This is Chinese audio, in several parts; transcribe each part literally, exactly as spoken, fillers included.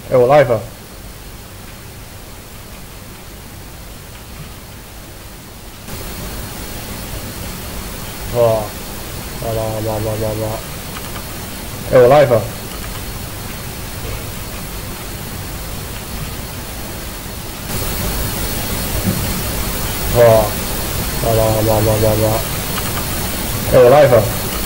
哎、我 live 了。哇！哇哇哇哇哇哇！哎、我 live 了。哇！哇哇哇哇哇哇！哎、我 live 了。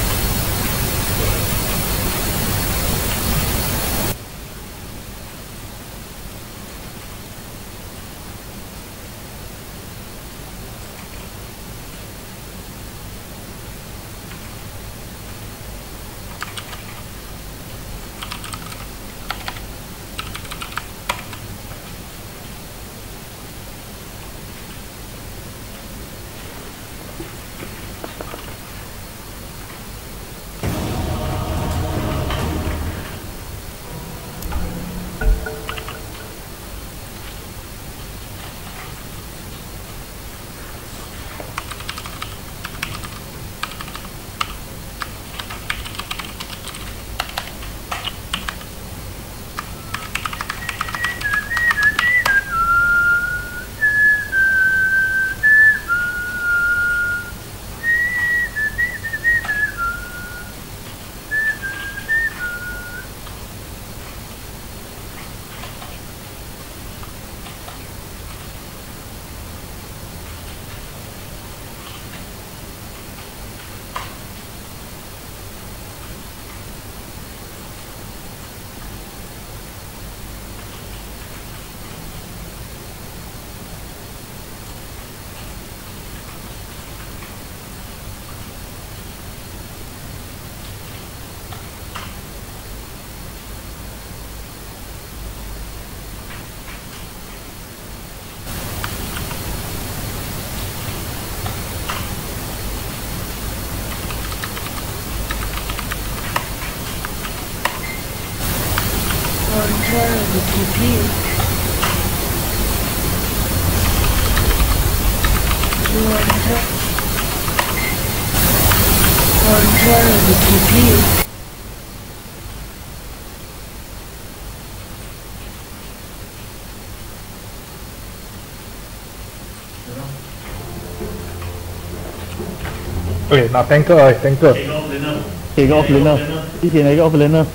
喂，拿 tanker 哎 tanker。 幾個 offlaner？之前係個 offlaner。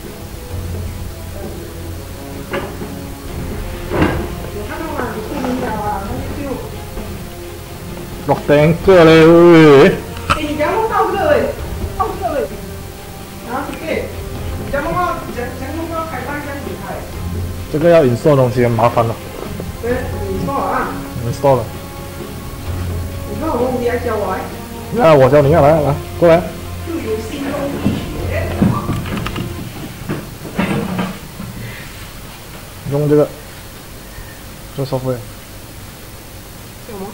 落 tanker 嘞喂！ 哎，你讲我到这个嘞，到这个嘞，啊，对，讲我讲讲我开发讲厉害。 这个要 install 东西很麻烦了。 对，你说啊。 install 了。 你看我东西要教我。 那我教你啊，来来过来。 就有新东西学。 用这个，这 software。 什么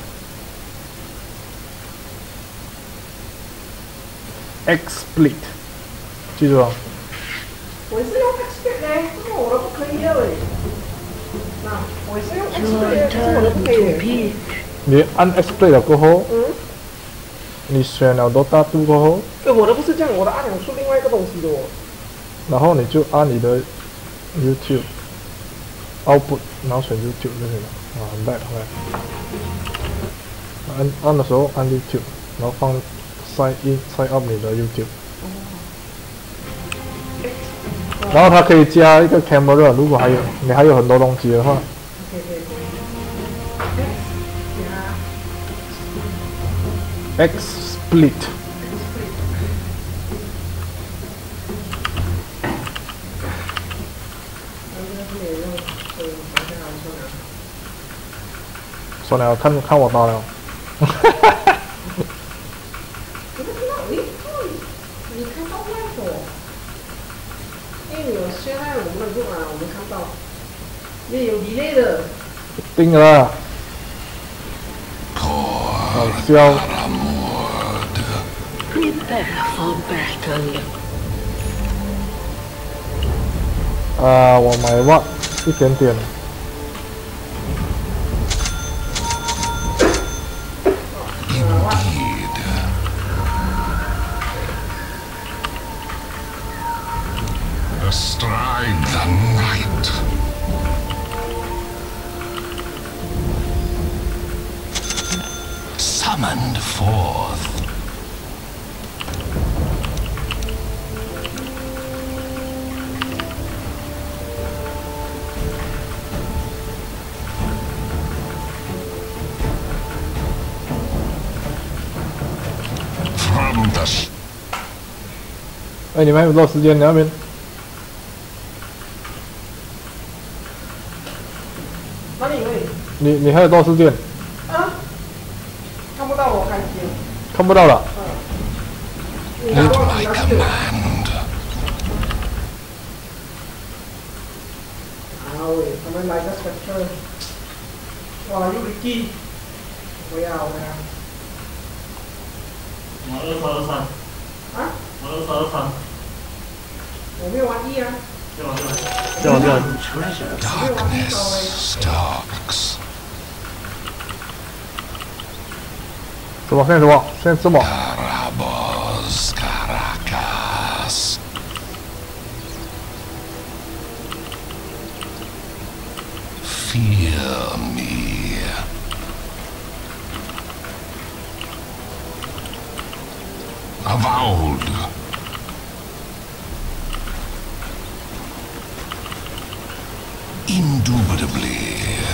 ？XSplit， 记住啊。 我是用 XSplit 嘞，这个我都不可以的喂。那我是用 XSplit 的，这我都不可以。 你按 XSplit 了过后， 嗯。 你选了 Dota 二过后， 对，我的不是这样，我的按钮是另外一个东西的哦。 然后你就按你的 YouTube output， 然后选 YouTube 就行了。啊，很带很带。按按的时候按 YouTube， 然后放 sign in sign up 你的 YouTube。然后它可以加一个 camera， 如果还有你还有很多东西的话。XSplit。算了，看看我打了。 你看到外头，因为你有现在我们的录啊，我们看到也有 delay 的。 定了。好笑。啊，我买袜一点点。 Astride the night. forth. From the 哎、你们还有多少时间？你那边？ 哪里位？ 你你还有多少时间？ 啊？看不到我开机。 看不到了。 嗯。你拿多少？ my 你拿去。 command. 啊喂，他们来个 spectre。哇，又 Ricky。不要不要。 我二三二三， 啊？ 我二三二三， 我没有玩一啊。 对吧对吧？对吧对吧？ Darkness stalks. 什么？现在什么？现在什么？ Carabos Caracas. Fear me. Avowed. Indubitably.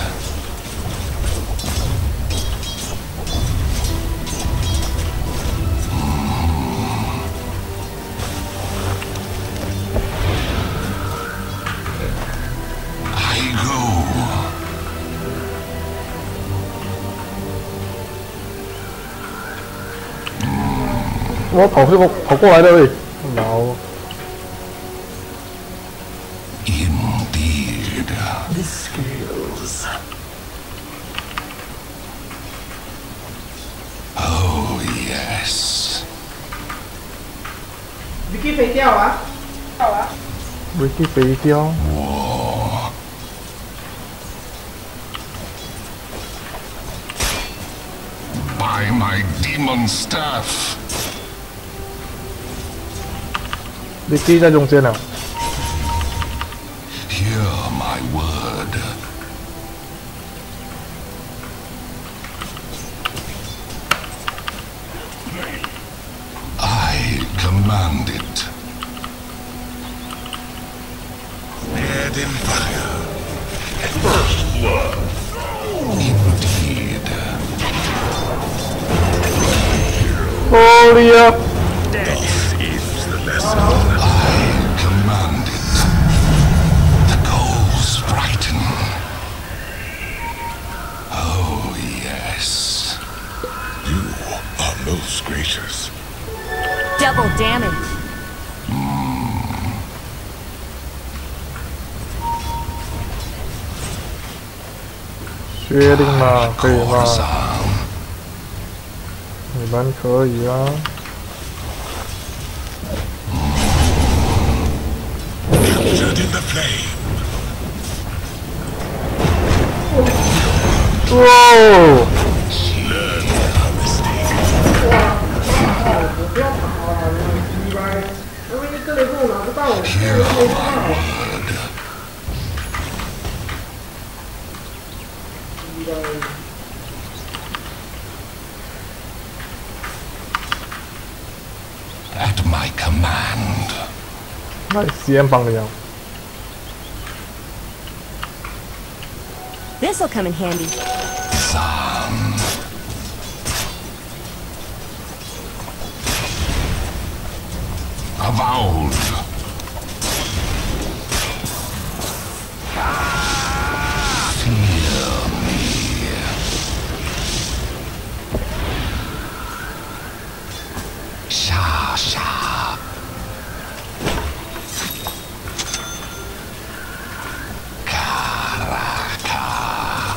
I go. 我跑过跑过来的喂，老 Indeed. The scales. Oh, yes. Ricky 飞掉啊！掉啊！ Ricky 飞掉。 War. By my demon staff. Ricky 在中间了。 Hear my word. I command it. Head in fire. First blood. Indeed. Holy up! Death is the lesson. I command it. The goals brighten. Oh, yes. You are most gracious. Double damage. 确定吗？可以吗？ Corzan. 你们可以啊。 Captured in the flame. 哇！ Learn from mistake. 我不要跑了，你来，因为一个人跟我拿不到，我 Hear 拿不 my 到。 word. 你来。 At my command. 那实验帮的样。 This'll come in handy. Zan. Avowed. Fear me. Sha sha. Karaka.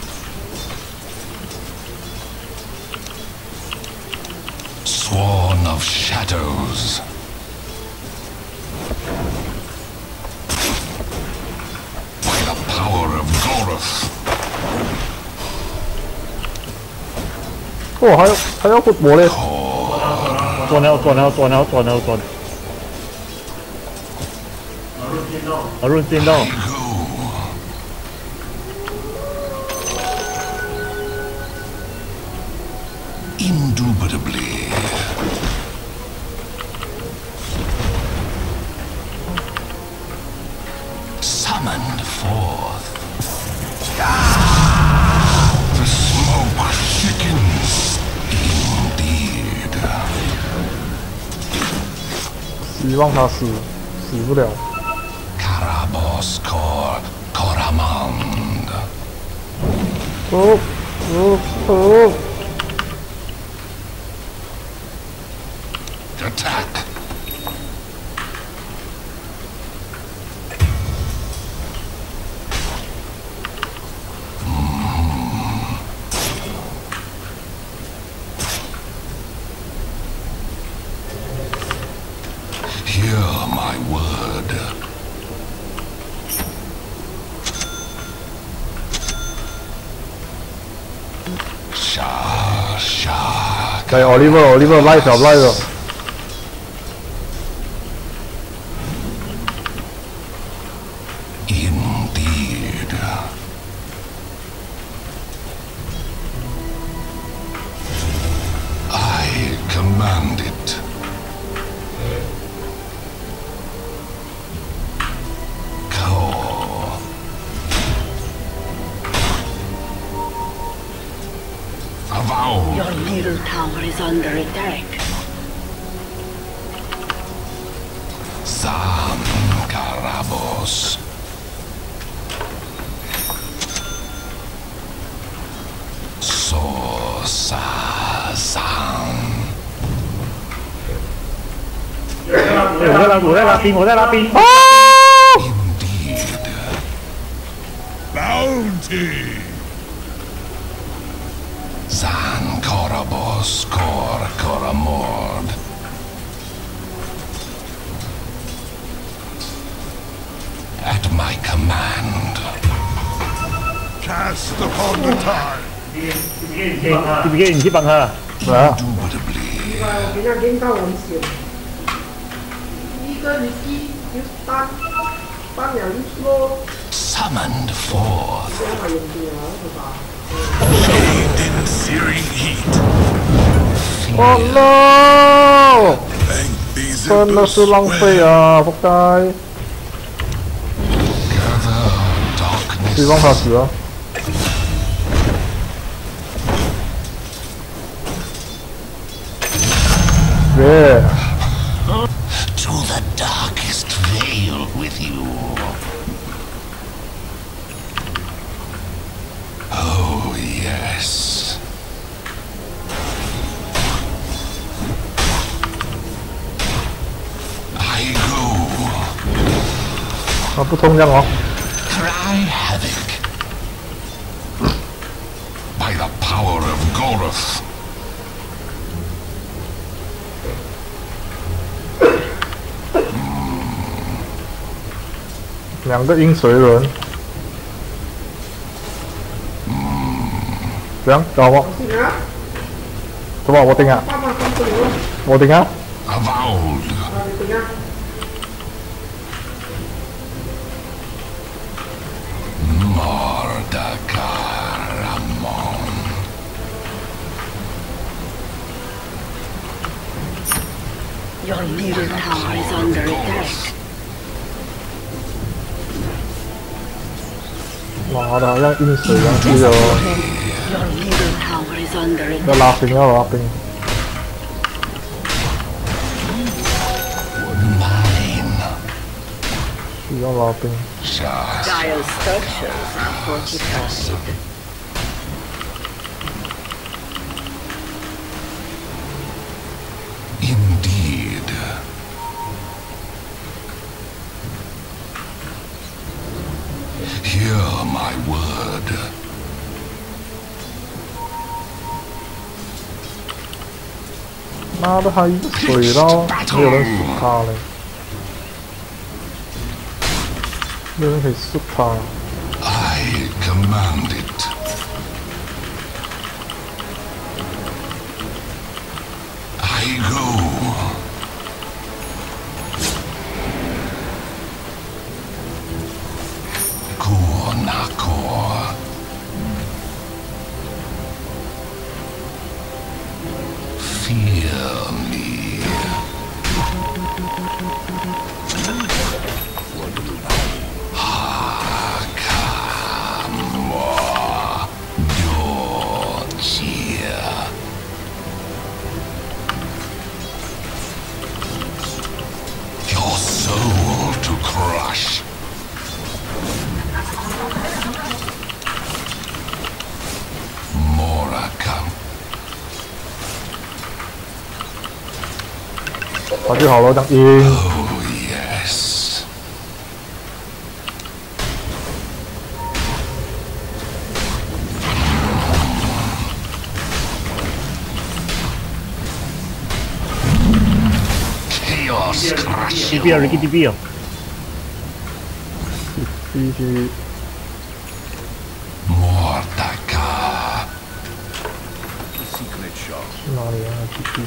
Sworn of shadows. By the power of Goroth. 哦，还要还要活我嘞！ ตัวแนวตัวแนวตัวแนวตัวแนวตัวอรุณจินโด Go. In Indubitably. Summoned forth. The smoke thickens. Indeed. 希望他死，死不了。 Karabos Kor Koramand. 哦哦哦！ Attack. Hear my word. Shah, Shah. 嚟 Oliver，Oliver 拉條拉咗。 Indeed. I command it. Go. Avow. Your middle tower is under attack. Zan Karabos. So Sazan. 我在那，我在那边，我在那边。 Indeed. Bounty. Zan Korabos Kor Koramord. At my command. Cast upon the tide. 自己唔知笨下。 嚟啊！ Indubitably. 我给他练到危险。一个你一就单，单了就说， Summoned forth. 这样有点啊，对吧？ In searing heat. 哦 no！ Thank these 真的是浪费啊！仆街！ Gather darkness. 希望他死啊！耶！ To the darkest veil with you. Oh, yes. I go. 啊，不通这样哦。 Cry havoc. By the power of Goroth. 两个阴水人。怎样？搞我？ 行啊， 怎么？我顶啊！ 爸爸放这里了， 我顶啊！ Avowed. 啊，你怎样？ Mordakaramon. Your middle tower is under attack. 妈的，好像阴水一样，这个 Your middle tower is under 要 attack. 拉兵，要拉兵。 Mine. 需要拉兵。 Shah. Dire structures are fortified. Indeed. Hear my word. 妈的，还一个水刀，没有人输他嘞，没有人可以输他。 I command it. I go. Kunakor. Hear me. Hakamo Dochia. Your soul to crush. Morakam. 打就好了，这样赢。 Oh yes. Chaos crush. D B 哦，你给 D B 哦。 必须 Mordaka. 哪里啊？必须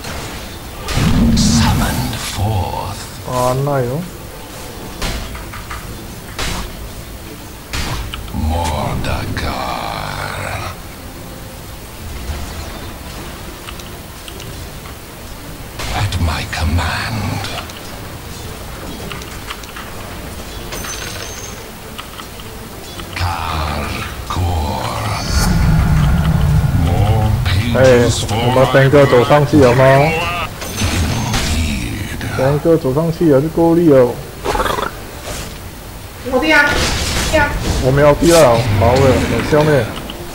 Summoned forth. 啊，那有。 Mordaka. At my command. Karkor. More 哎， pages 我 for 们 my 三个走上去了吗？ Indeed. 三个走上去了就够力了。 我的呀，呀， 我们要第二，好的，在下面。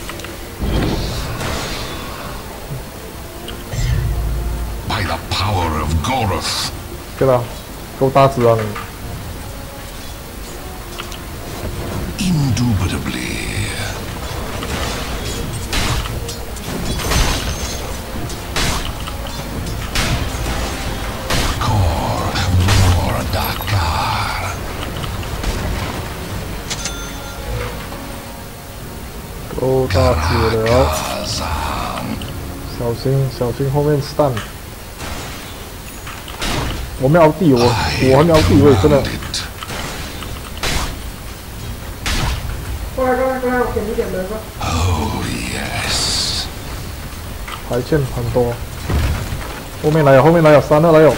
By the power of Goroth. 对了，够大只啊你。 Indubitably. Kor Mordakar. 够大只了， Kazan. 小心小心后面 stun。我们要地，我我还没有地位，真的。 It. 过来过来过来，我给你点门吧。 Oh yes. 还欠很多。后面来了，后面来了，三二来了。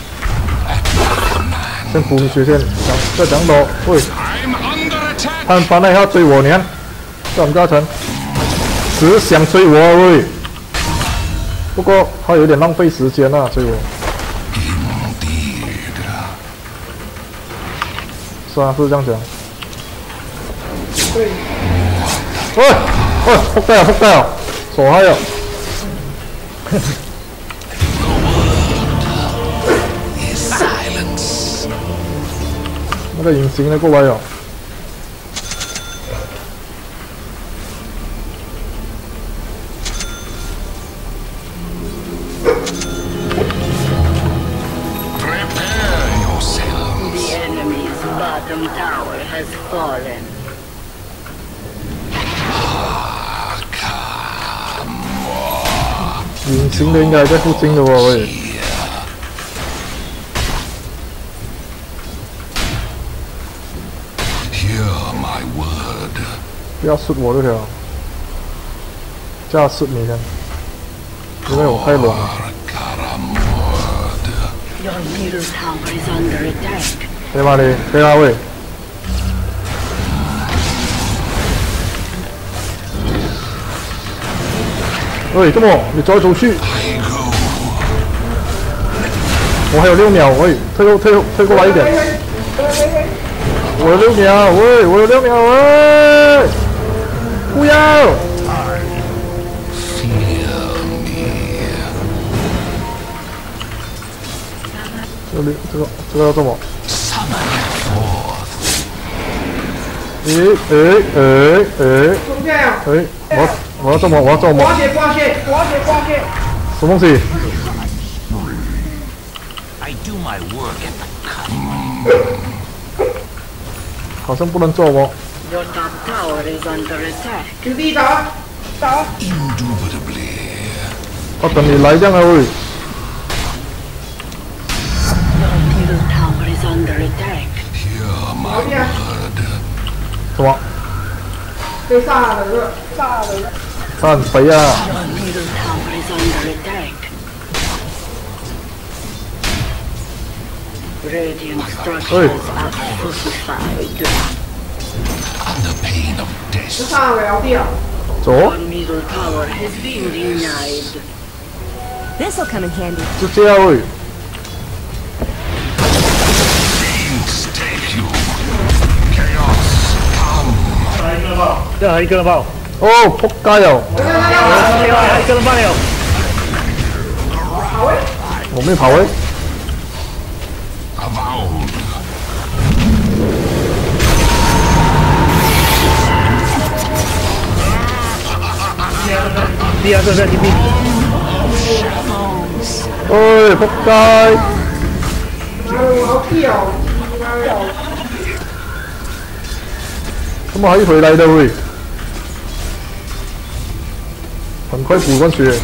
先补你血线，讲这讲多，喂， I'm under attack. 他们翻了要追我，你看，这种加成，只想追我而已。不过他有点浪费时间啊，追我。 Indeed. 是啊，是这样讲。 对， 喂喂，扑街啊扑街啊，傻閪啊！ Is silence. 那个隐形的过来了。 Prepare yourselves. The enemy's bottom tower has fallen. 隐形的应该在附近的哦，喂， Hear my word. 不要射我就行了。这样射你看，因为我太软了。 Karamord. Your middle tower is under attack. 对吧你？对啊喂。喂，这么你走来走去， I go. 我还有六秒，喂，退后退后退过来一点， 嘿嘿嘿嘿嘿， 我有六秒，喂，我有六秒，喂，不要， Fear me. 这里这个这个要怎么？ Summon forth. 诶诶诶诶中间呀， 诶，我要我要怎么？我要怎么？ 刮血刮血刮血刮血， 什么东西？ I do my work at the cut. 好像不能做哦。 Your top tower is under attack. 兄弟打啊打啊， Indubitably. 我等你来这样啊喂。 Your middle tower is under attack. Hear my 好点， word. 什么？ 被杀了是杀了， 他很肥啊！ Your middle tower is under attack. Radiant structures are fortified. Under pain of 这 death. 上聊地啊， 走， Your middle tower has been denied. This'll come in handy. 就这样喂。 Fiends take you. Chaos come. 这还一个人爆， 哦，仆街哦！ 另外还一个人爆了。 好诶， 我没跑位。 Avowed. 第二个在 T P， 喂，仆街！ 妈的我好屌，妈的， 怎么还回来的喂？很快补过去。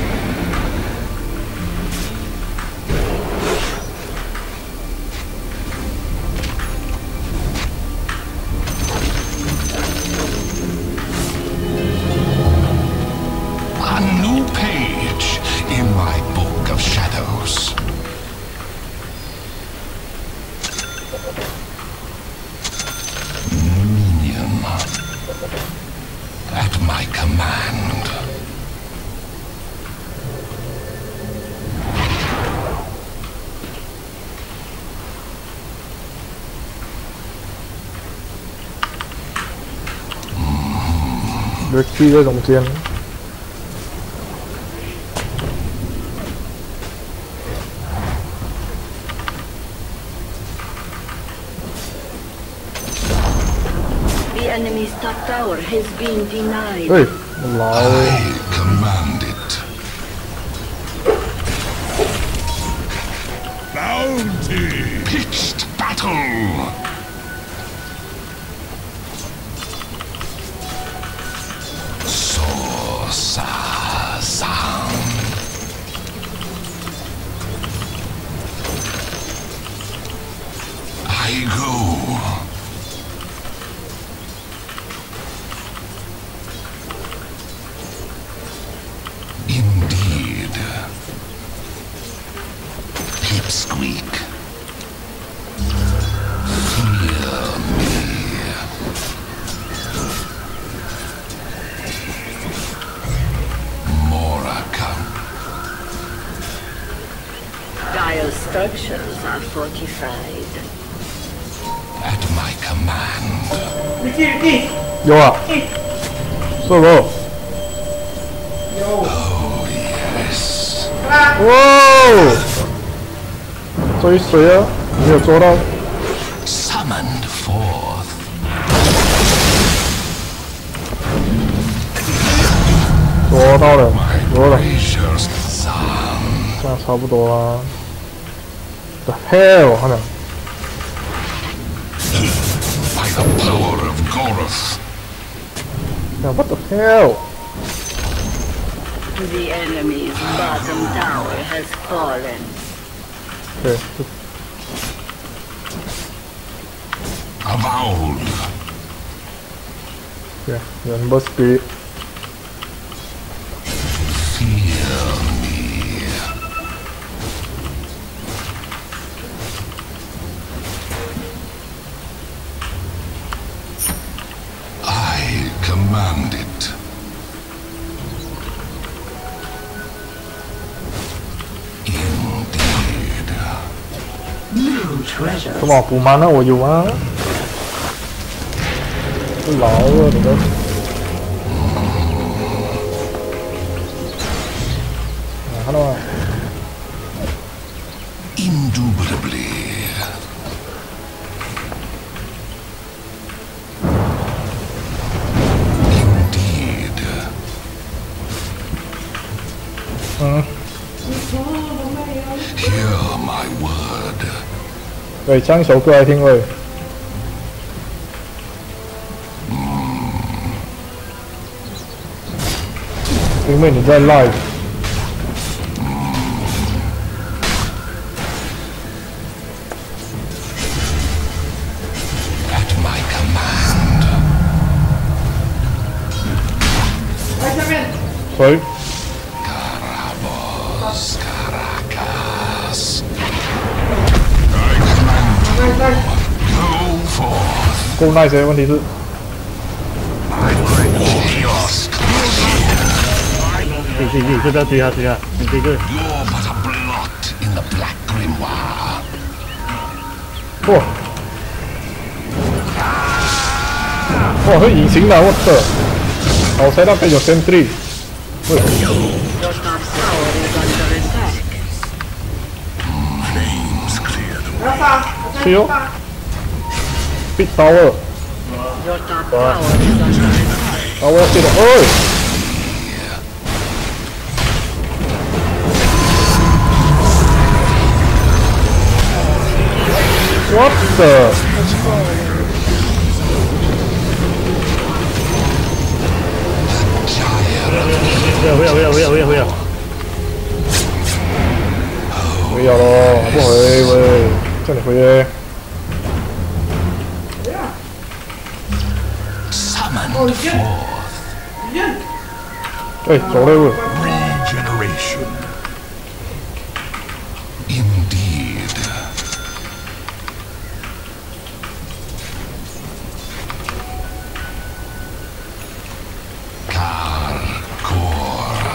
A new page in my book of shadows. Minion. At my command. Được chi ra dòng tiền. The enemy's top tower has been denied. Ê, lạ ơi. I command it. Bounty! Pitched battle! Sa-san. I go. Indeed. Pipsqueak. Fear me. Moraka. Dire structures are fortified. At my command. 你记你记， Vô à? Sao vô? Oh, yes. 啊， Wow! 追谁啊？没有捉到。 Summoned forth. 捉到了，捉了， Gracious son. 这样差不多啦。The hell，看到？ By the power of Goroth. Yeah, what the hell？ The enemy's bottom tower has fallen. 对，这 Avowed. 对，Number Spirit。 Fear me. I command it. Indeed. New treasure. 什么补满了？我有啊。不老了，你们。啊，看到吗？ Indubitably. Indeed. 嗯， Hear my word. 对，唱首歌来听喂。因为你在 live。 At my command. 来下面， 谁？ Carabos Caracas. I command 够 nice， 问题是。 对对对，这个追他追他，你这个。 You're but a blot in the black grimoire. 哇！哇，佢隱形啦！我操！後世那邊有 sentry。喂。 Your top tower is under attack. Flames clear the 不要杀，我再是哟杀。 Big power。 Your top tower is under attack. 啊！我要接了，哎 ！What the？ 不要不要不要不要不要不要！ 回要咯，還不回喂？叫你回耶！ summon 哦，你先， forth 你先。 哎，走了喂！ regeneration. Indeed. Karkor.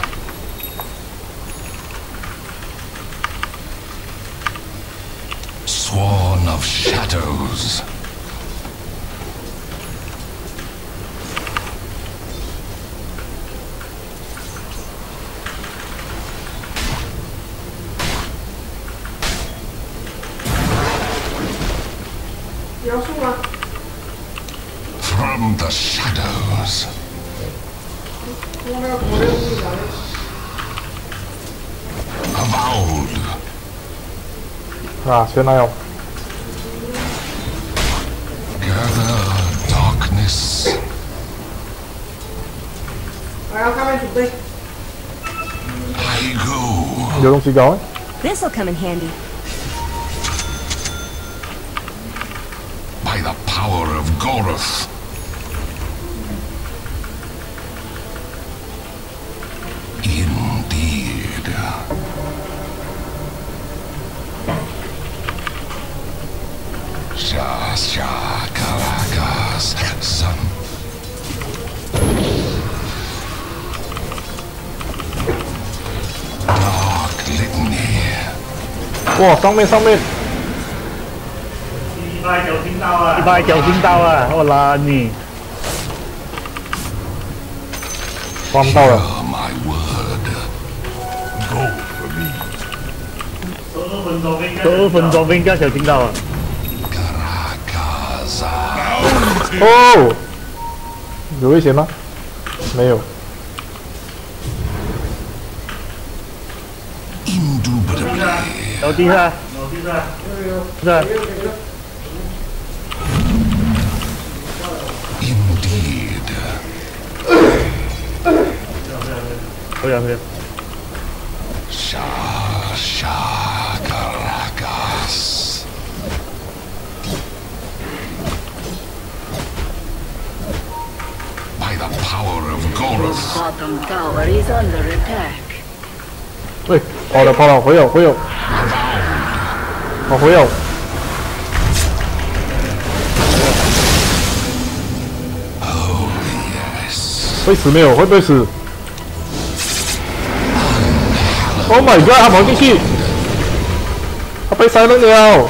Sworn of shadows. From the shadows. Avowed. 啊，先那樣。 Gather darkness. 来，要开始准备。 I go. 有東西搞？ This'll come in handy. By the power of Goroth. Indeed. Sha Sha Karakas son. Dark litany. 哇，上面上面。 一百九星刀啊！一百九星刀啊！我拉你！ 翻到了。 Hear my word. Go for me. 十二分钟兵加小星刀啊！ Karakaza. 哦，有危险吗？没有。 Indubitably. 老弟啊！是啊。 Indeed. 回来回来。 Sha Sha Karakas. By the power of Your Goroth. bottom tower is under attack. 喂，跑了跑了，回有回有。好回有。 会死没有？会不会死 ？Oh my god！ 他跑进去，他被塞了了。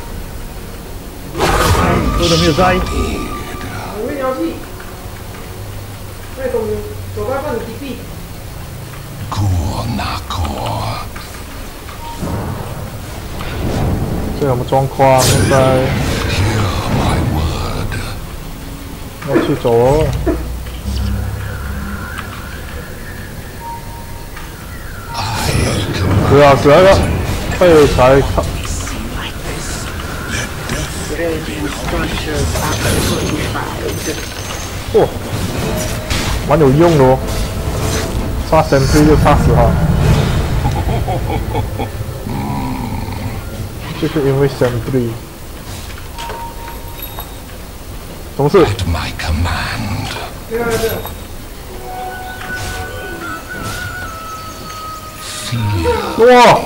都都没有塞。 我会鸟气。那种手段放你击毙。 Kunakor. 这什么状况？现在 Hear my word. 要去走哦。 是啊，是那个废柴卡。 Radiant structures are fortified. 哦，蛮有用的哦。杀神推就杀死他。就是因为神推。什么事？ At my command. 对啊对啊。 哇！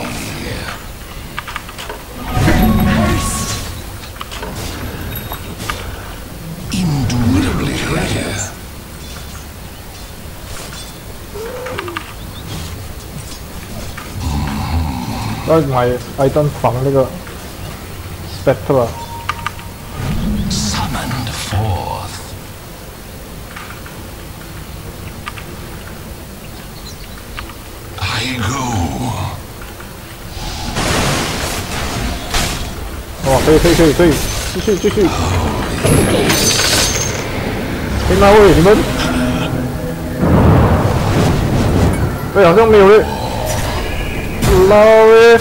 要买艾登防那个 Spectre。 Summoned forth. I go. 哦，可以可以可以可以，继续继续。哎，那位你们，哎，好像没有嘞。老喂。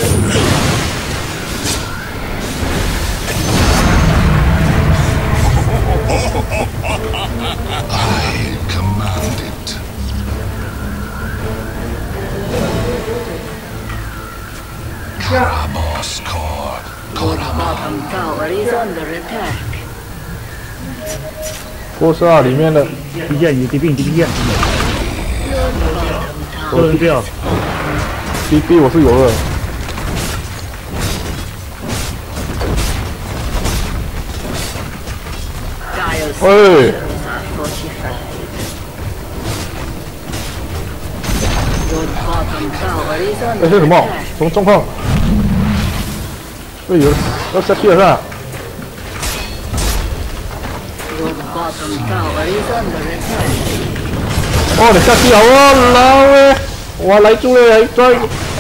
I command it. Karabos core. Your bottom tower is under attack. 波斯二里面的敌舰，敌兵，敌舰，都能掉。 D B 我是有的。 Dire's 喂， are fortified. Your bottom tower is 哎， under 这是什么？ attack. 什么状况？哎，有要下去了是吧？ Your bottom tower is under attack. 哦，你下去好哦，老喂，我来住了，来抓。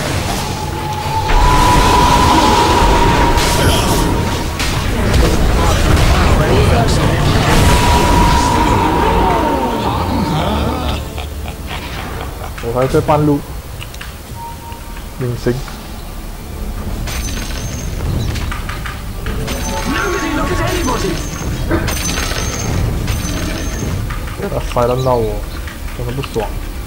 我还在半路，隐形。他塞了闹我，真的不爽。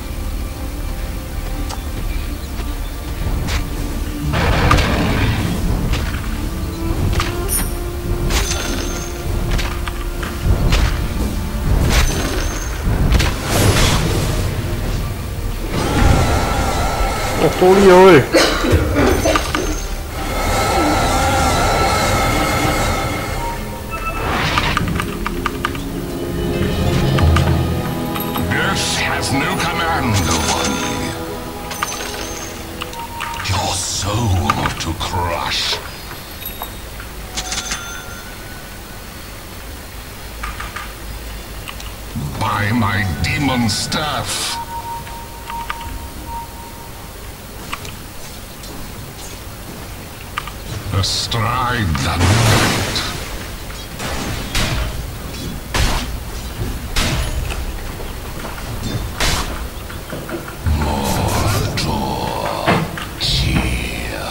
哦，多厉害喂！ This has no command over me. Your soul to crush. By my demon staff. Astride the night. Mordor cheer.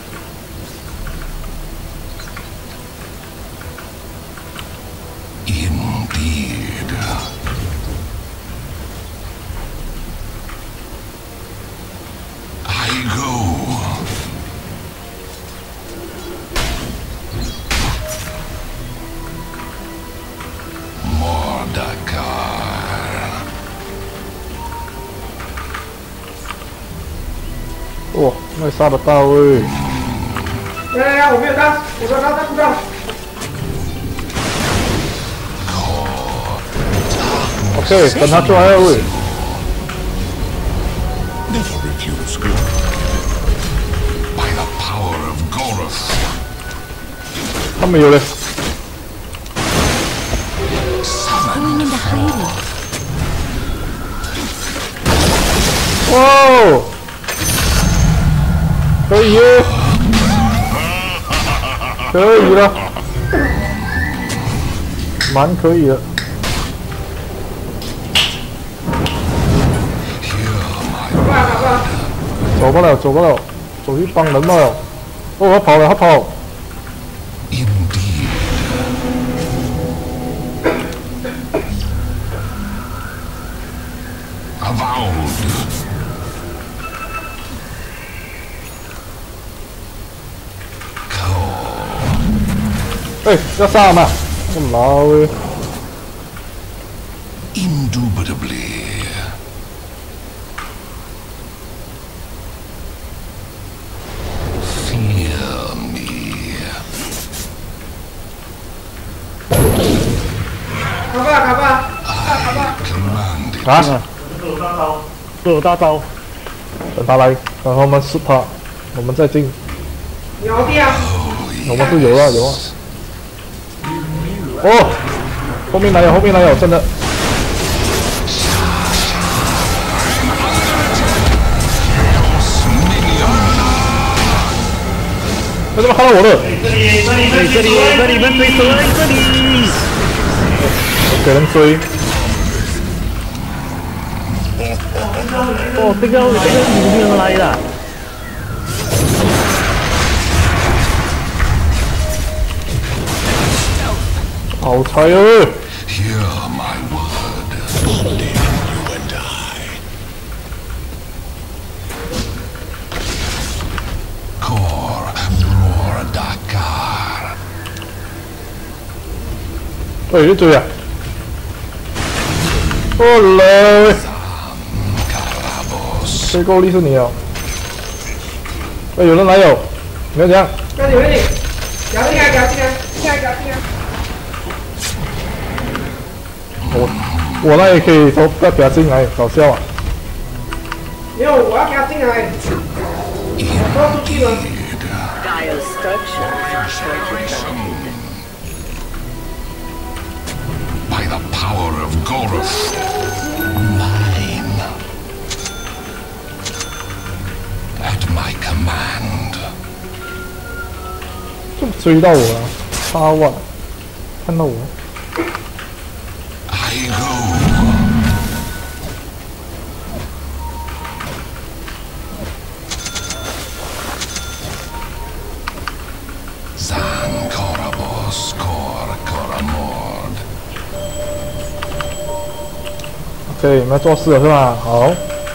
Indeed. I go. Mordekar. 哇，那杀得到喂！ 来来来，我没有刀，我的刀刀不到。 OK， 等他出来了喂。 Never refuse glory. By the power of Goroth. 他们有嘞。 Going into hiding. 哇哦！可以耶！可以了，蛮可以的。 走不了，走不了，走去帮人了。哦，他跑了，他跑。 Indeed. Avowed. 哎，要杀嘛！我老喂。 Indubitably. Fear me. 卡吧卡吧卡吧！ Command it. 啊！ 都有大招，都有大招。 等他来，然后我们试他，我们再进。 有的啊， 我们是有啊有啊。哦，后面来有后面来有，真的。为什么看到我了？ 这里这里这里这里这里们追追这里， 给人追。 哦，这个这个五名来的。 好菜哦！ Hear my word. Only you and I. Kor Bror Dakar. 喂，你追啊！哦嘞！追够力是你哦！哎，有人来有，你要怎样？ 那你们你，搞进来，搞进来，进来，搞进来。 我我那也可以都不要给他进来，搞笑啊！ 没有，我要给他进来。我说出去了。 Gaia structures By the power of Goroth. Mine. At my command. 就追到我了，八万，看到我。 I go. Zan Korabos Kor Koramord. OK， 你们要做事了是吧？好，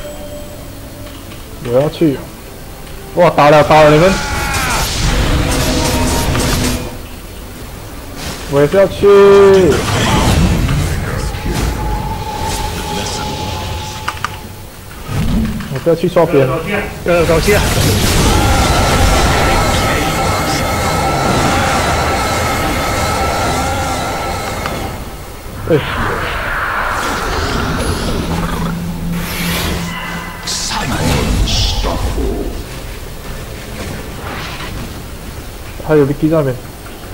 我要去。哇，打了打了你们！我也是要去。 我不要去错边。 呃，搞气啊！ 哎， 还有 Vicky 在那边。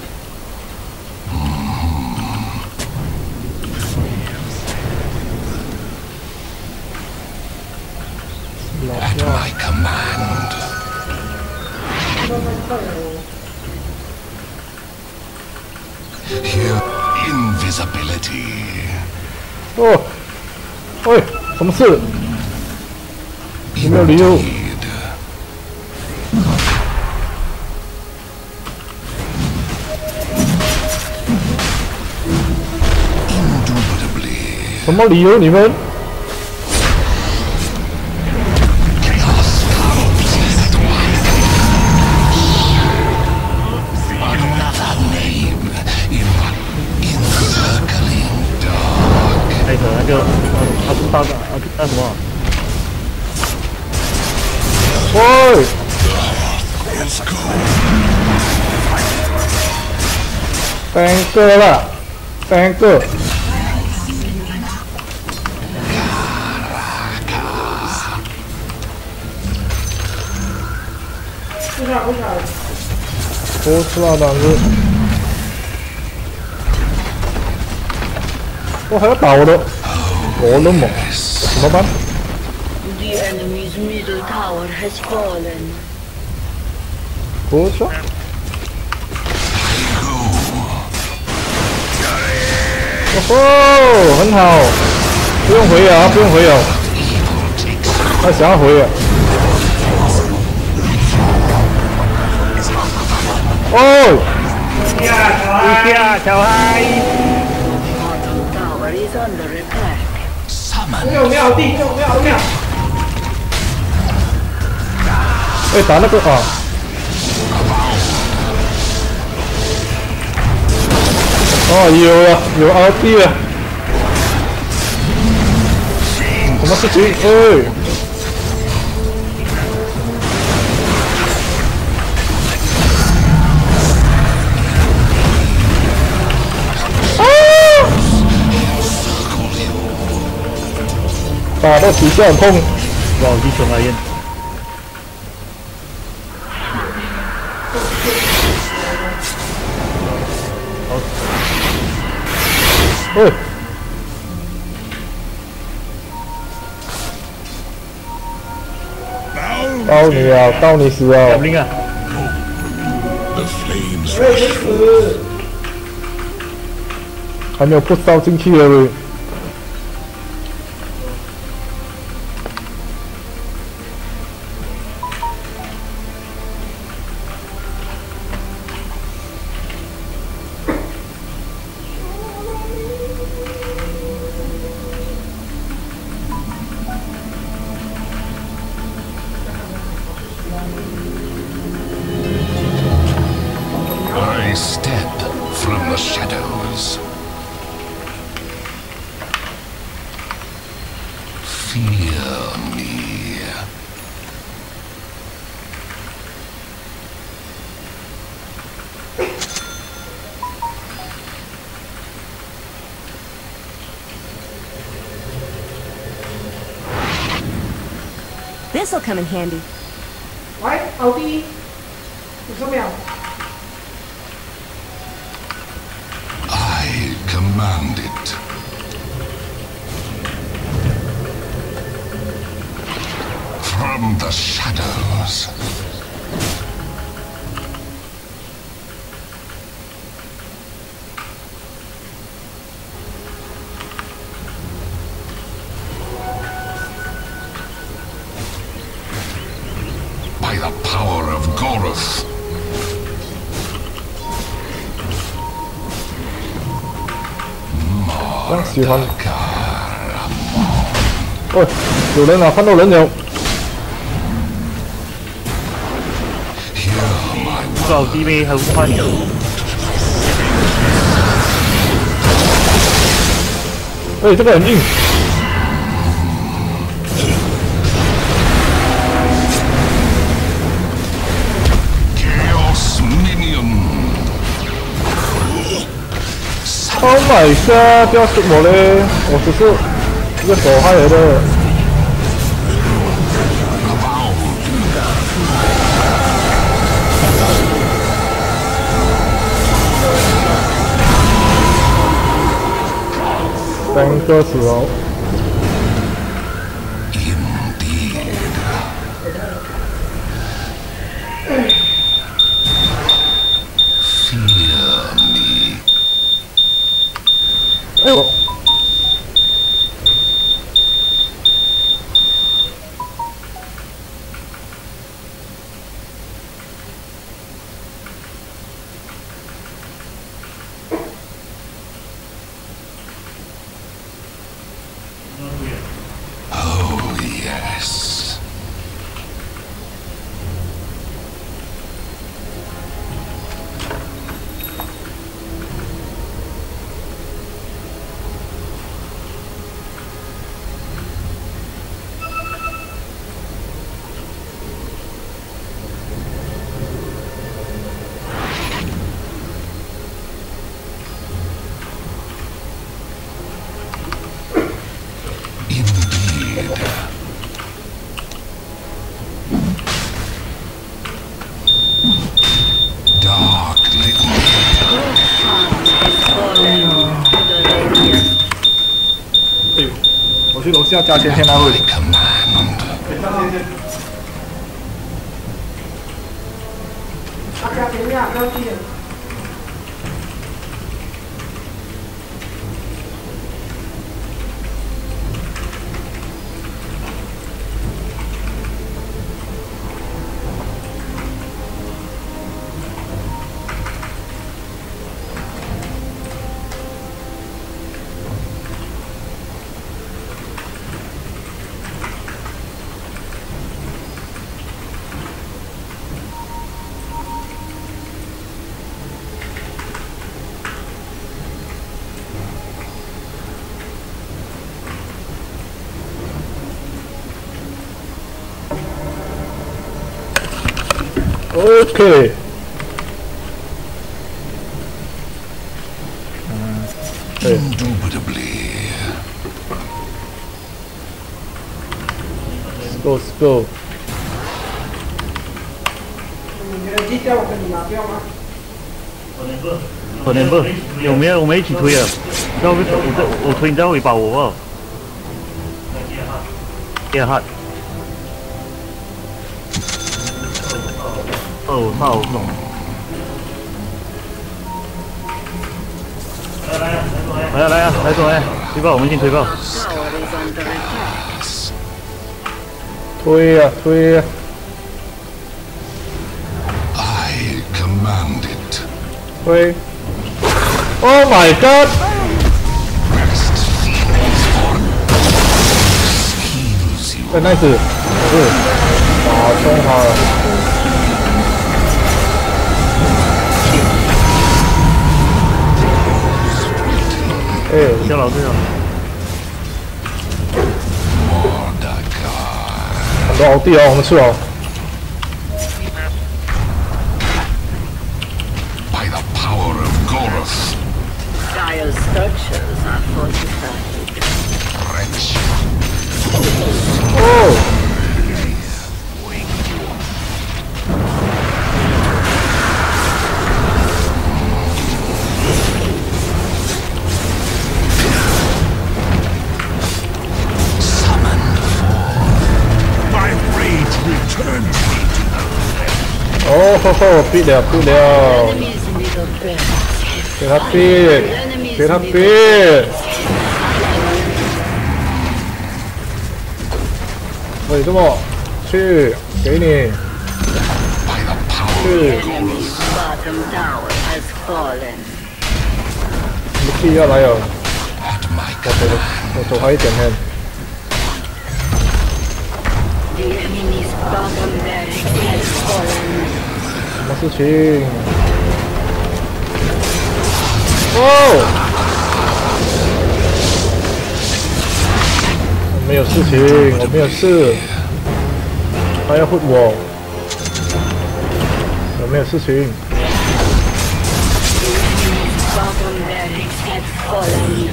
At my command. Here, invisibility. 哦，喂，什么事？有没有理由？ Indeed. Indubitably. 什么理由？你们？ 那个那个他是大的啊那什么？ 喂！ 三个了，三个。 不是不是。 不吃了，当时。我还要打我的，我的猛，怎么办？ The enemy's middle tower has fallen. 不是。哦吼，很好，不用回啊，不用回啊。他想要回啊。哦。 一下小孩。 Tower is under attack. 没有没有地，没有没有没有。 哎，打那个啊！哦，有了，有凹地了。什么事情？哎！啊！打到底下很痛。 哇，英雄而言。 喂，刀你啊，刀你死啊！ 零啊， The flames 我也没死。 还没有不烧进去而已。 I step from the shadows. Fear me. This'll come in handy. 喂，老弟，你说没有？ I command it. From the shadows. By the power of Goroth. 这样喜欢。喂，有人啊！看到人了。 不好弟妹很快。 哎，这个很硬。 Chaos Minion. Oh my god！ 不要死我嘞！我只是一个手害来的。三个死哦。 哎呦！我去楼下加先天那会。 大家别呀，不要急。 OK。嗯，对。 Indubitably. Let's go, let's go。 你觉得低调我跟你拿掉吗？ 可能不，有没有我们一起推啊？你知道我我我推，你知道会保我不？第二号。哦，操，弄。来呀来呀，来走来，推爆，我们先推爆。 推呀推呀！ I command it. 推 ！Oh my god！ 哎 ，nice， 是，打中他了。哎， 小老师啊！ 很多奥弟哦，我们吃哦。 By the power of Gorath. Dire structures are fortified. Wretch. 哦。 My rage returns me to the 哦吼吼，毙了毙了！ Enemy's middle barracks. 给他毙，给他毙！喂，这么去，给你 by the power 去， Enemy's bottom tower has fallen. 你们弟要来了， at my 我走了，我走还一点呢。 The enemy's bottom barracks has fallen. 什么事情？哦！我没有事情，我没有事。他要 hit 我，我没有事情。 Bottom barracks has fallen.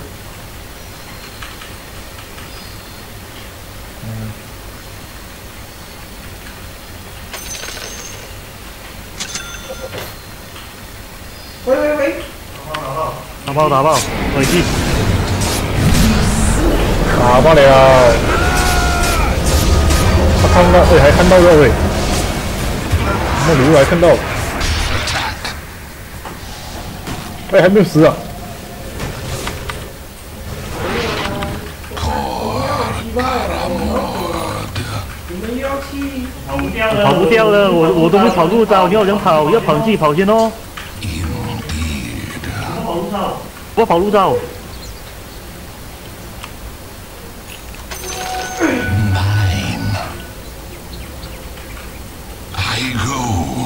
喂喂喂， 打爆打爆，回去。 打爆了！他看到，哎，还看到了喂，那礼物还看到， attack. 哎，还没有死啊！ 你们又要去？ 跑不掉了，我我都没跑路招，你要人跑，要跑你自己跑先哦。 Indeed. 我跑路招。 Mine. I go.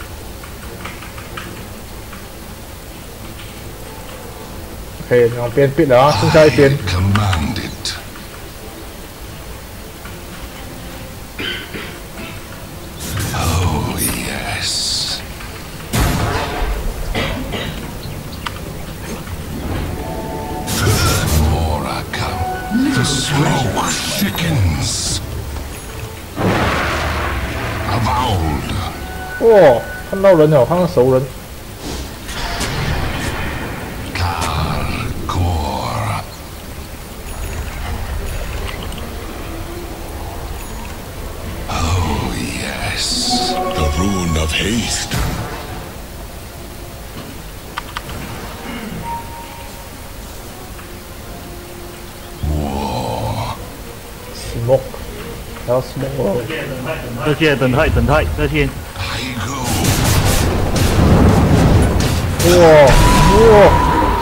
OK，两边闭了啊，剩下一边。 Command it. Oh, yes. More are come. The smoke thickens. Avowed. 哇，看到人了，看到熟人。 Karkor. Oh, yes. The rune of haste. War. smoke，还要 smoke 哦。 这些等待等待这些。 I go. 哇哇，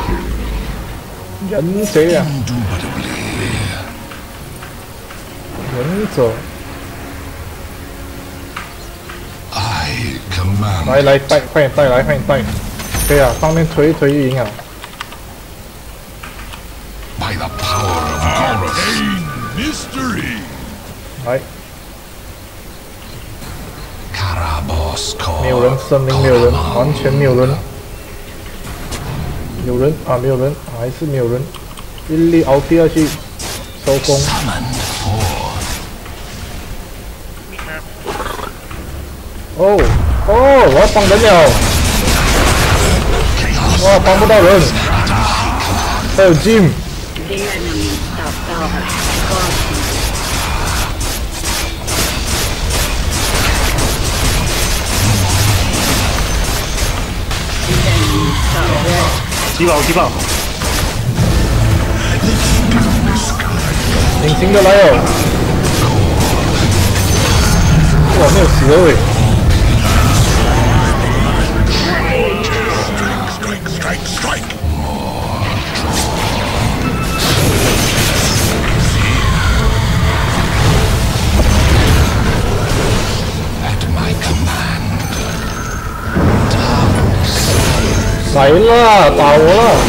忍者啊， Indubitably. 忍者， I command. 来来带，快点带来，快点带。可以啊，上面推一推就赢啊。 By the power of Gorath. Mystery. 来， Karabos Kor. 没有人，森林没有人，完全没有人。有人啊，没有人，还是没有人。一力熬第二去，收工。 Summoned forth. 哦哦，我要帮人了。 哇，帮不到人。还有 Jim。 The enemy's top tower has gone. 击爆击爆！ 隐形的来了！哇，没有死了喂！ Strike, strike, strike! At my command, darkness. 来了，打我了！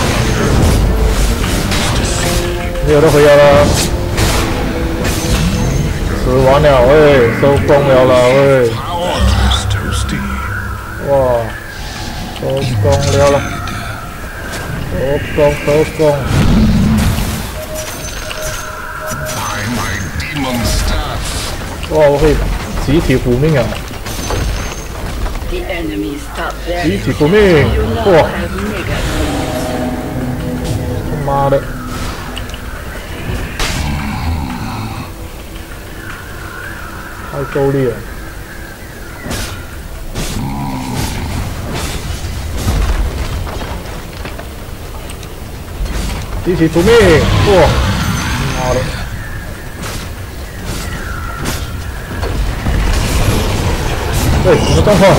没有得回来了，死完了喂，收工了了喂！ Toasty. 哇，收工了了，收工收工！ By my demon staff. 哇，我会集体补命啊！ The enemy's top 集 barracks. 体补命！ You now 哇， have mega. 他妈的！ 太够力了！集体补命！哇，妈的！喂，什么状况？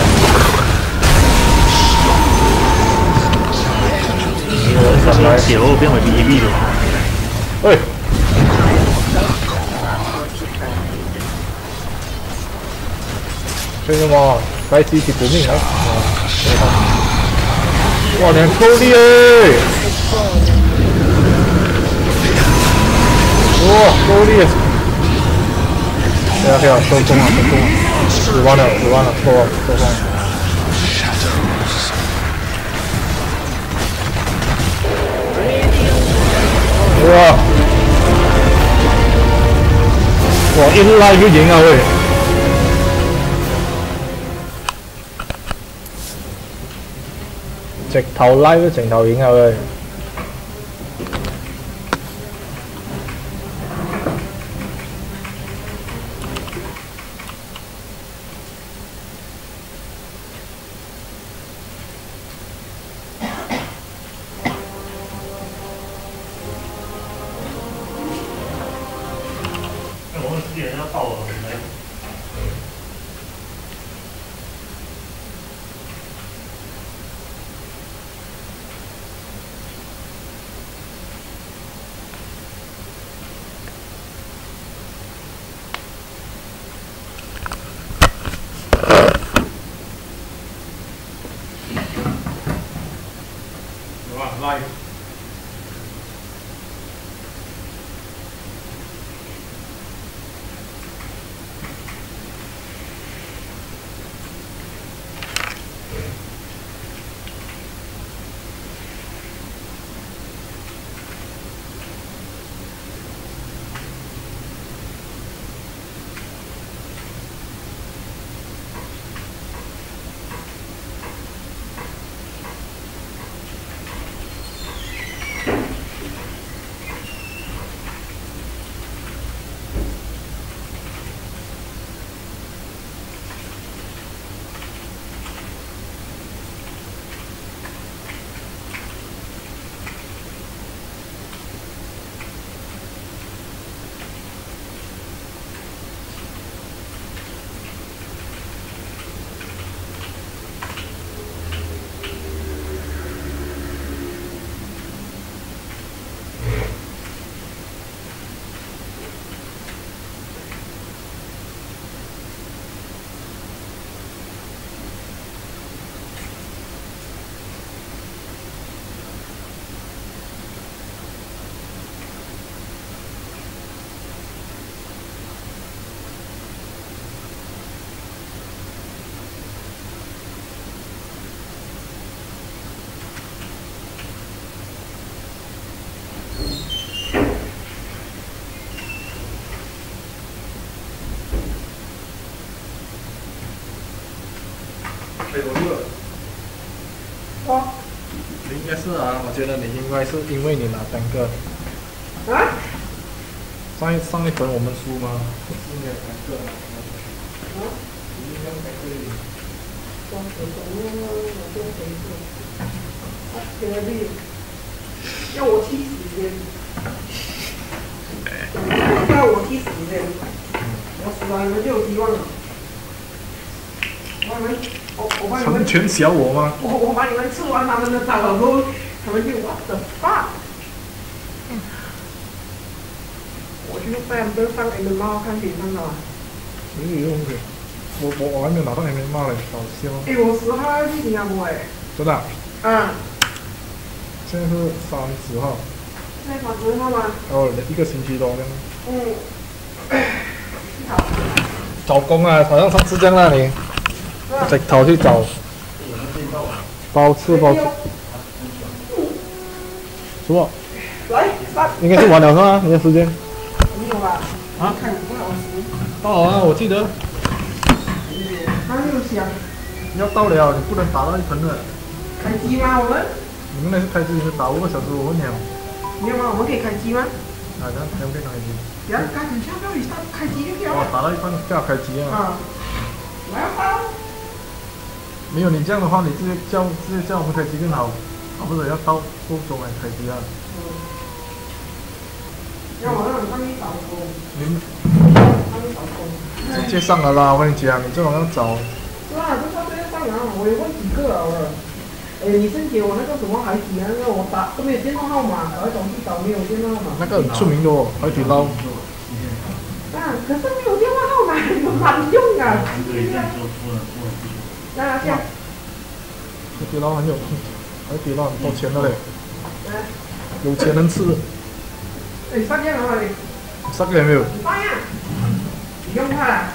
我闪来，血肉变为 B B 了。 喂！ 兄弟们，来集体补命来！哇，你很够力哎！哇，够力！对啊对啊，收工了收工了，死完了死完了，收了收工了。哇！哇，一拉就贏啊喂！ 直頭拉都直頭影下佢。 我们十点要到了，来。 Live. 应该是啊，我觉得你应该是因为你拿单个。 啊？ 上一上一本我们输吗？是应该单个。 啊？ 应该单个。 我我我我先回去。啊，隔壁。要我踢时间。要我踢时间。我死了，你们就有希望了。我你们，我我把你们成全小我吗？ 我我把你们吃完他们的早后，他们就 what the fuck？ 我去带他们上 M 猫看给看到啊。 没有用的，我我我还没有拿到 M 猫嘞，搞笑。 哎，我十号要去新加坡哎。 真的、啊？ 啊。 现在是三十号。 现在三十号吗？ 哦，一个星期多这样。 嗯。好。 找工啊，好像上次这样啦你。再跑去找。包吃包吃。什么？ 来，三。 应该是完了是吗？你的时间？ 没有吧？ 啊？ 看五个小时。 到了啊，我记得。 还没有响。 要到了，你不能打到一盆的。 开机吗？我们？ 你们那是开机，你们打五个小时，我问你啊。 没有吗？我们可以开机吗？ 啊，这样这样变开机。 不要赶紧下标，你上开机就掉我了。 打到一半不要开机啊。 啊。我要发。 没有你这样的话，你直接叫直接叫我们开机更好，啊不是要到够钟来开机啊。 嗯。要我让你上去找工。 你们。 上去找工。 直接上了啦！我跟你讲，你这种要找。 是啊，就说这个上啊，我有问几个了。哎，你先给我那个什么海底啊，那个我打都没有电话号码，找来找去找没有电话号码。 那个很出名的哦，海底捞。 啊，可是没有电话号码，有难用啊。那这样。 海底捞很有，海底捞很多钱的嘞。有钱人吃。 哎，上电了吗你？ 上个有没有？ 上呀。你用它啦。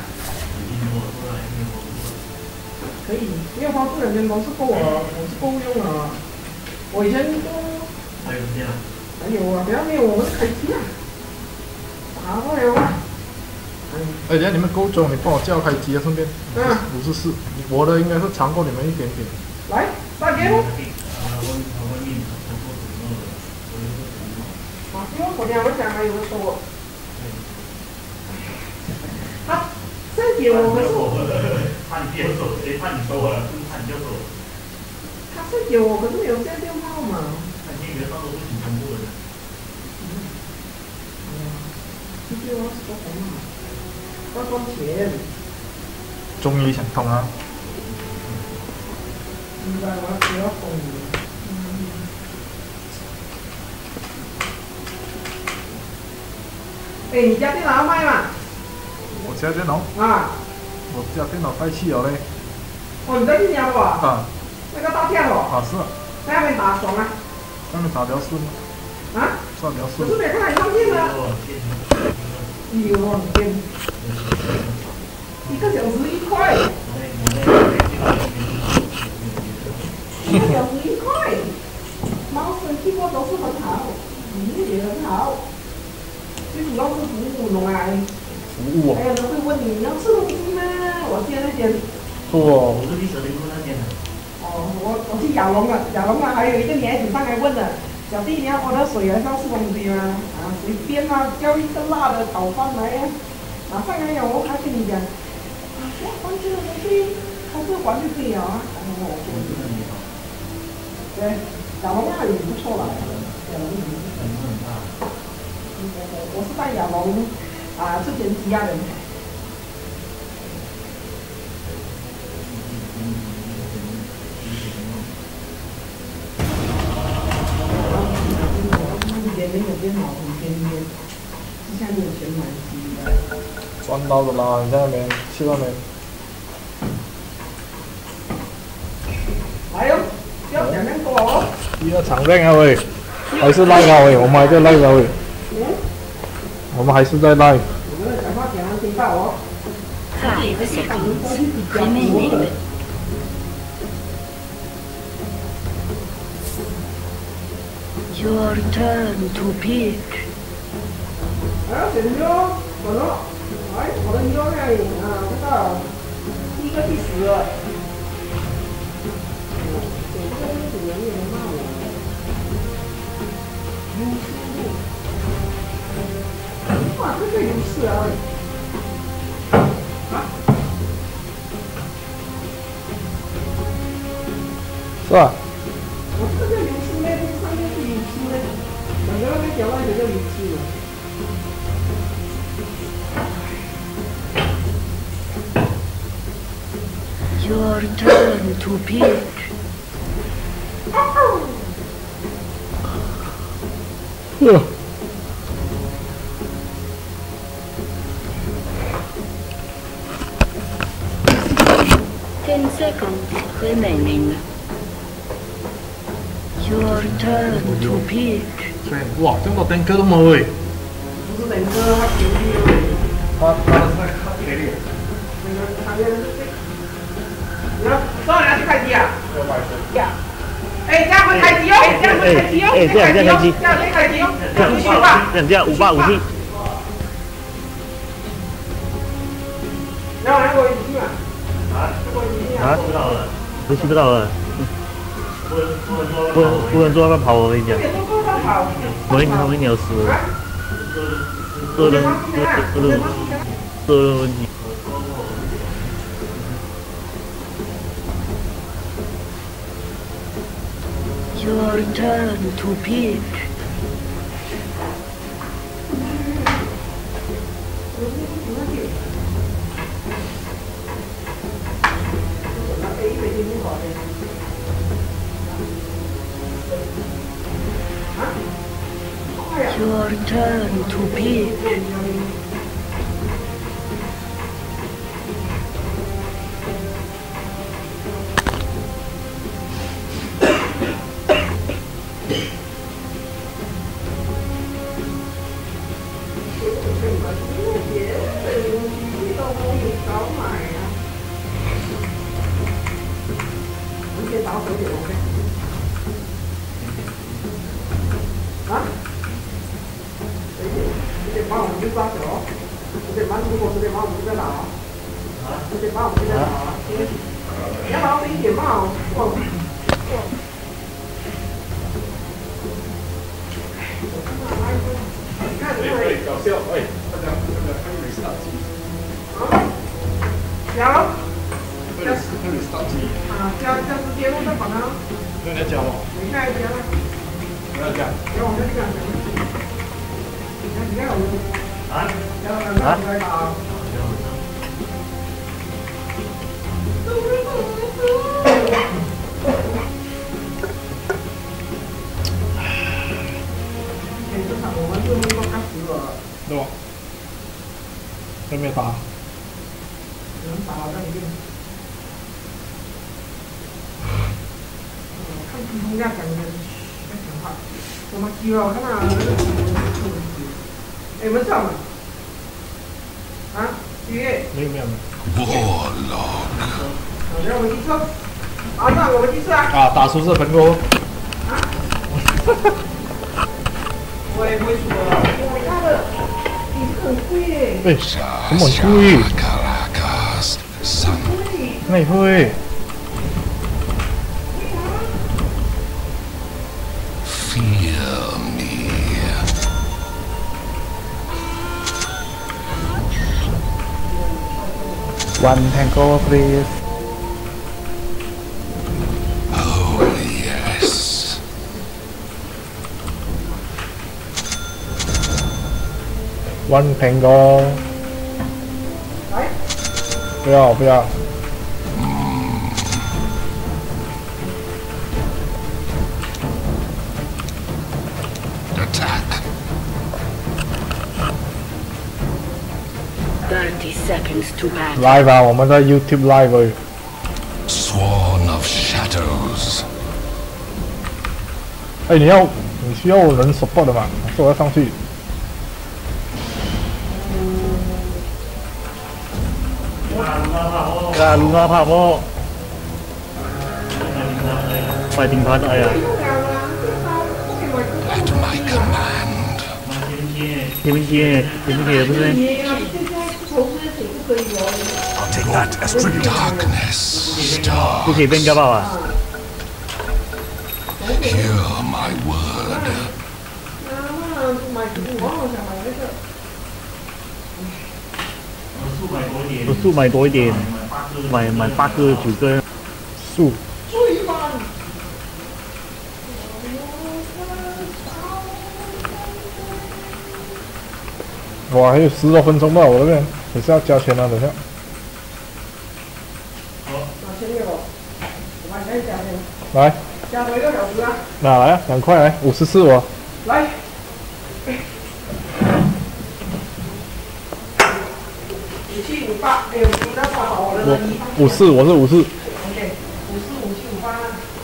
可以，没有包住两间公司够了，我是够用了。我以前都还有这样，还有啊，不要没有我们开机啊，打过来啊。 哎，等下你们够钟，你帮我叫开机啊，顺便。 嗯。 五十四，我的应该是长过你们一点点。 来，大姐喽。啊，因为昨天我讲了有人说，他这给我们是。 怕你接手，谁怕你收我了？不是怕你就走。 他是给我，可是没有接电话嘛。 那你以为到时候是挺恐怖的？ 嗯。这句话说什么？要赚钱。 终于想通啊！ 应该我不要懂你。哎，你家电脑要卖吗？ 我家电脑。 啊。 我家电脑带气了嘞。 哦，你在新加坡啊？ 啊。 那个大片哦。 啊是。 在那边打爽啊？ 那边打比较顺吗？ 啊？ 算比较顺。 可是没看到你上片呢。有哦，天。一个小时一块。一个小时一块。猫生气过都是很好，你也很好。最主要是服务侬啊。 服务哦。 还有人会问你要吃东西吗？我记得那天。 不哦。 我是去蛇林路那边的。 哦，我我去亚龙了，亚龙了，还有一个女孩子上来问的，小弟你要喝的水还是要吃东西吗？啊，随便啊，叫一个辣的炒饭来呀。马上来亚龙还跟你讲，啊，要还这个东西，还是还就可以了啊。哦，对，亚龙那里不错了，亚龙也是很大。我我我是在亚龙啊之前吉亚人。也没有电脑，很便宜，现在没有钱买机的。 赚到的啦，你在那边去那边。 哎呦，不要讲那么多哦。 第二场练啊喂，还是赖啊喂，我们还在赖啊喂。 嗯。 我们还是在赖。 我们讲话讲完听到哦。 Five seconds remaining. Your turn to pick. 哎，选择哦，选了，哎，我的牛那里啊，这个第一个第十了。这个主人也能骂我。 哇，这个有事啊！ 是吧？ 我这个有事呢，这上面是有事呢，两个那个脚外头就有事了。 Your turn to pick. Yeah. Ten seconds remaining. Your turn to pick. 哇，这么多灯哥都冇诶。 不是等哥，他给力了。 他他是他给力。 那个他那个，你要多少人去开机啊？呀。哎，这样会开机哦！这样会开机哦！ 哎，这样这样开机， 这样会开机哦！ 这样五吧， 这样这样五八五 T。 然后还有一句啊。啊？ 啊？知道了，都知道了。不能不能不能坐那跑，我跟你讲。我跟你我跟你有死。这轮这轮这轮问题。 Your turn to pick. Your turn to pick. 对吧？有没有打？ 能打到里面。看地图要讲的，在讲话。我们机了，看到那个。哎，我上了。啊？几月？ 没有没有没有。 Warlock. 让我们去测。啊，那我们去测啊。 啊，打出这盆锅。 啊。我也不会输的。我看了，你很贵耶。 哎，什么贵？ Caracas, son. 那你会？ Fear me. One tango, please. Oh, yes. One tango. 来。 不要不要。 Thirty seconds to battle. Live 啊，我们在 YouTube Live 而已。 Sworn of shadows. 哎，你要你需要人 support 的嘛？所以我要上去。 啊，卢拉帕波，快顶盘哎呀！ At my command. 天明天，天明天不是？ I'll take that as tribute. Darkness, star. 不可以变高爆啊！ Hear my word. 买植物，我好想买那个。 我树买多一点，买买八个九个树。 最慢。 哇，还有十多分钟吧，我那边也是要加钱啊，等下。 拿钱给我，我帮你再加钱。 来。 加多一个小时啊。 哪来啊？两块来，五十四我。 来。五七五八，哎呦，你那挂好我的了，你五四，我是五四。 OK， 五四五七五八。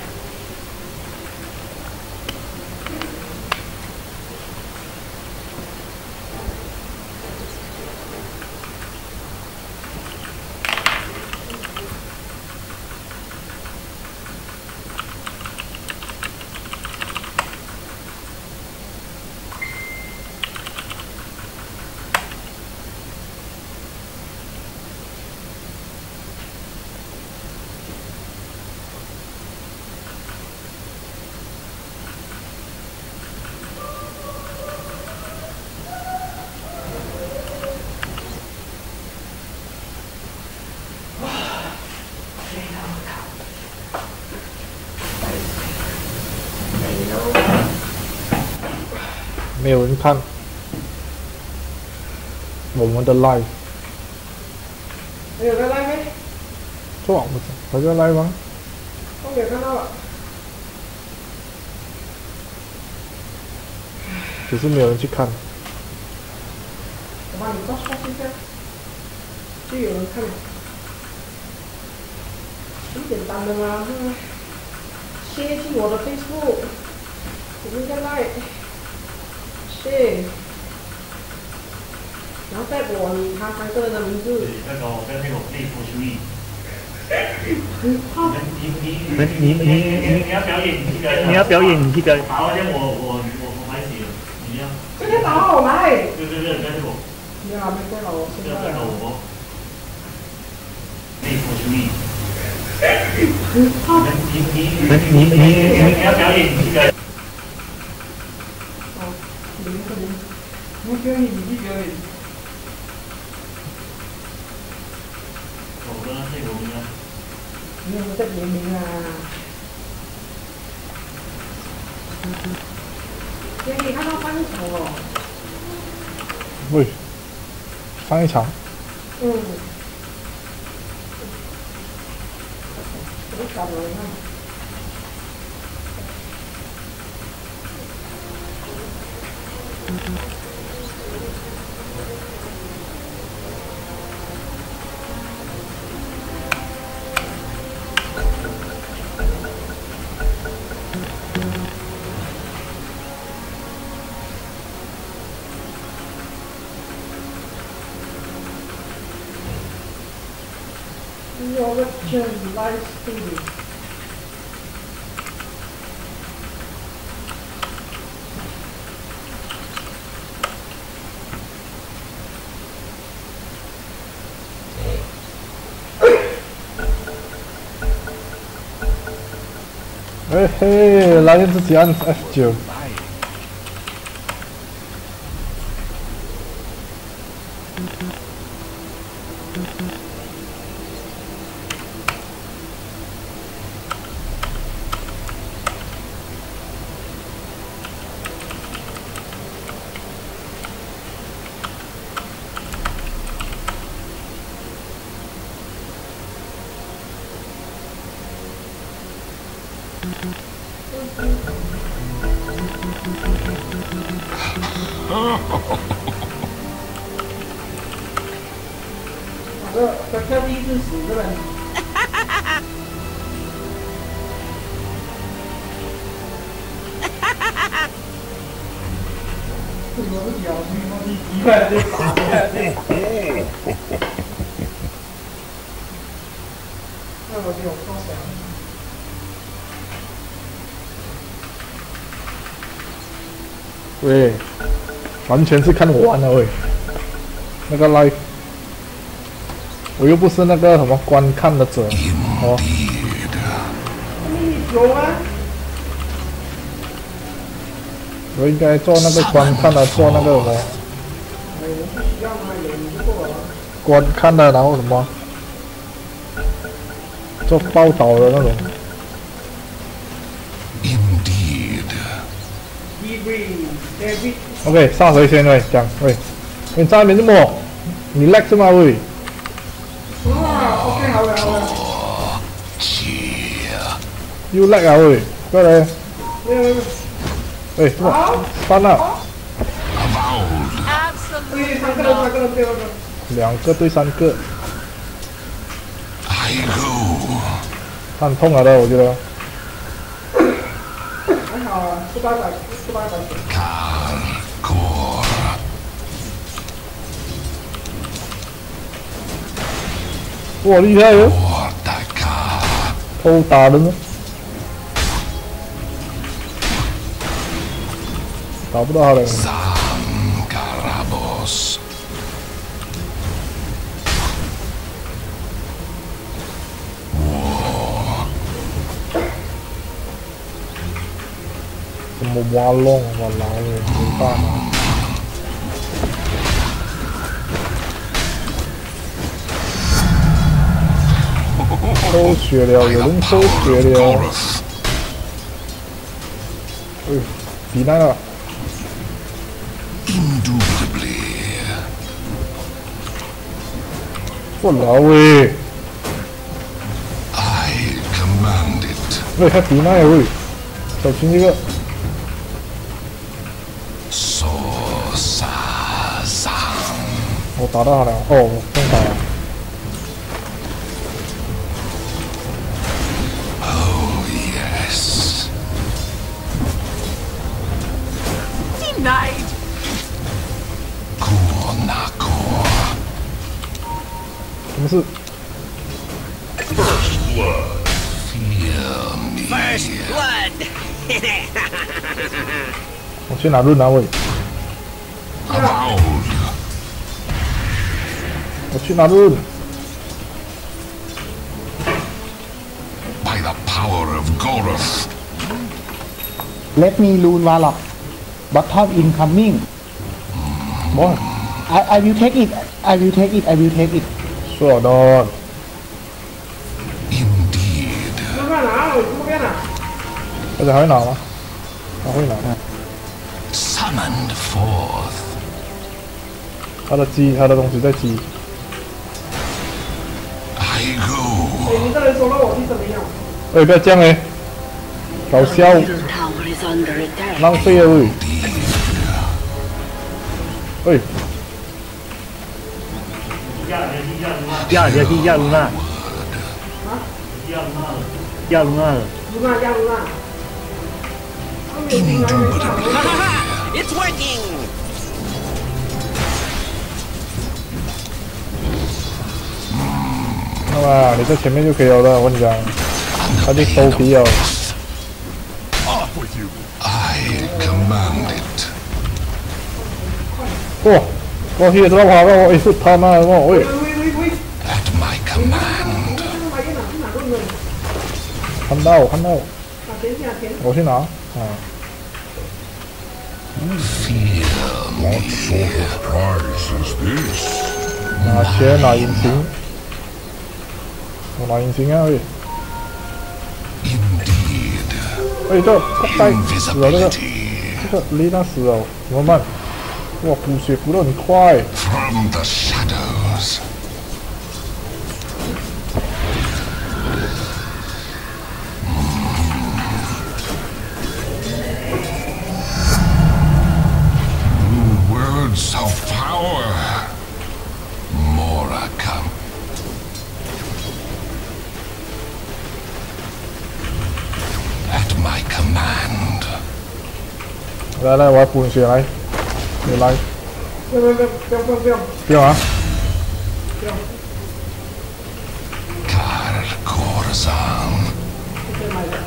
没有人看我们的 live。 还有在 live 没？ 做网不是？还在 live 吗？ 我没有看到了。 只是没有人去看。 我帮你告诉一下，就有人看。很简单的嘛，切进我的 Facebook， 我们在 live。对，然后再我你他三个人的名字。 那个我跟那个内部注意。你你你你你你要表演，你去表演。你要表演，你去表演。打完我我我我买血了，你要。 这个打好来。 对对对，跟那个。 没有啊，没对好，我现在。 我。内部注意。你你你你你你要表演，你去表演。 我表演，你去表演。 我跟他这个名啊。 没有这联名啊。给你看到翻场哦。 喂，上一场。 嗯。我搞了，你看。Your return live streaming. Hey, hey, 来自己按 F 九。 这这跳第一次死是吧？我的脚去摸第一块就打出来。那我就放下。 喂，完全是看我玩的喂，那个 live。我又不是那个什么观看的者，哦。 有啊。 我应该做那个观看的，做那个什么？观看的，然后什么？做报道的那种。 Indeed. OK， 上回先喂，讲喂，你在那边怎么？你 lag 是吗喂？ 哇 ，OK， 好了好了。 又 lag 啊喂，过来。 没有没有。 喂，怎么？翻了。 对，三个人三个人对了。 两个对三个。 I go. 他很痛了的，我觉得。 还好啊，十八百，十八百。 Karkor. 哇，厉害哟！ Ordaka. 偷打人呢，打不到他了。 Zangarabos. 怎么挖窿挖牢了？没办法。抽血了，有人抽血了。哎，抵赖了。 Indubitably. 我老喂， I command it. 喂，还抵赖喂，小心这个。 So Sazan. 我打到他了，哦，我中打了。 Oh yes. Denied. Kunakor. 什么事？ Fear me. Blood. 我去哪论啊喂？ Avowed. 我去哪论？ By the power of Goroth. Let me rule Warlock. Bottom incoming. 我 I I will take it. I will take it. I will take it. 说的。 Indeed. 慢慢拿，我这边呢。 大家还会拿吗？他会拿。 Summoned forth. 他的鸡，他的东西在鸡。 I go. 哎，你这人说了我是怎么样？ 哎，不要这样哎，搞笑， Middle tower is under attack. 浪费啊喂！喂， 亚杰西亚卢娜， 啊？ 亚卢娜， 卢娜，亚卢娜。他没有进来，没上。 It's working. 那么你在前面就可以了，我跟你讲，他就收皮了。 Off with you. I command it. 哇，我去，怎么跑到我？哎，是他妈的，我喂， 喂喂喂！ At my command. 买电脑去哪弄的？ 看到看到， 啊，等一下，等。 我去拿啊。 Fear What sort of prize is this? 拿钱拿引擎，我拿引擎啊喂！ Indeed. 哎，这快死了这个， Invisibility. 这个雷达死了，怎么办？哇，补血补得很快。 From the shadows. Words of power. Moraka. At my command. 来来，我要补血来，你来， 不要不要不要不要不要不要啊！ 不要！ Karkorzan. 可以买的。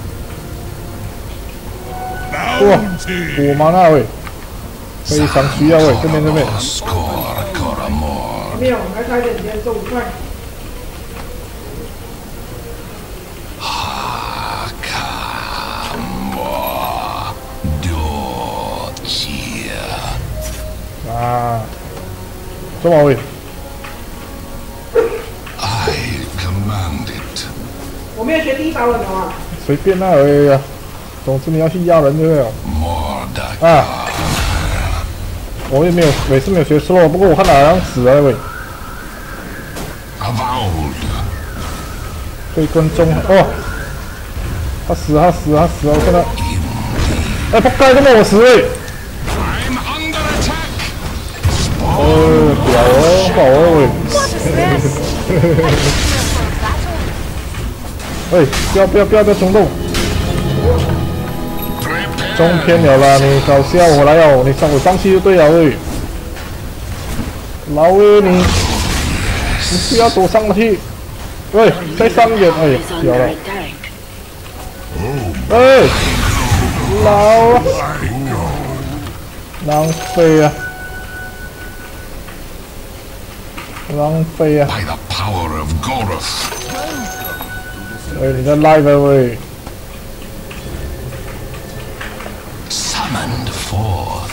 哇，补麻纳喂，非常需要喂，这边这边， Skor Koramor. 没有，还差一点钱，中五块。 Hakamwa. 啊，中马位， I command it. 我没有学第一招了，懂吗？ 随便那而已啊。总之你要去压人就对了。 Mordecai. 啊，我也没有，每次没有学 slow， 不过我看他好像死了喂。 Avowed. 对跟踪哦，他死了，他死了，他死了，我看到。哎，仆街，怎么我死喂？ I'm under attack. 哦，屌哦，好哦喂。喂，不要不要不要不要冲动， Prepare. 中偏了啦！你搞笑，我来了，你上我上去就对了喂。老魏你，你不要躲上去。喂，再上一点，哎， is 屌 under 了。 attack. 哎，老浪费啊！浪费啊！ By the power of Goroth. 哎，你在 live 喂。 Summoned forth.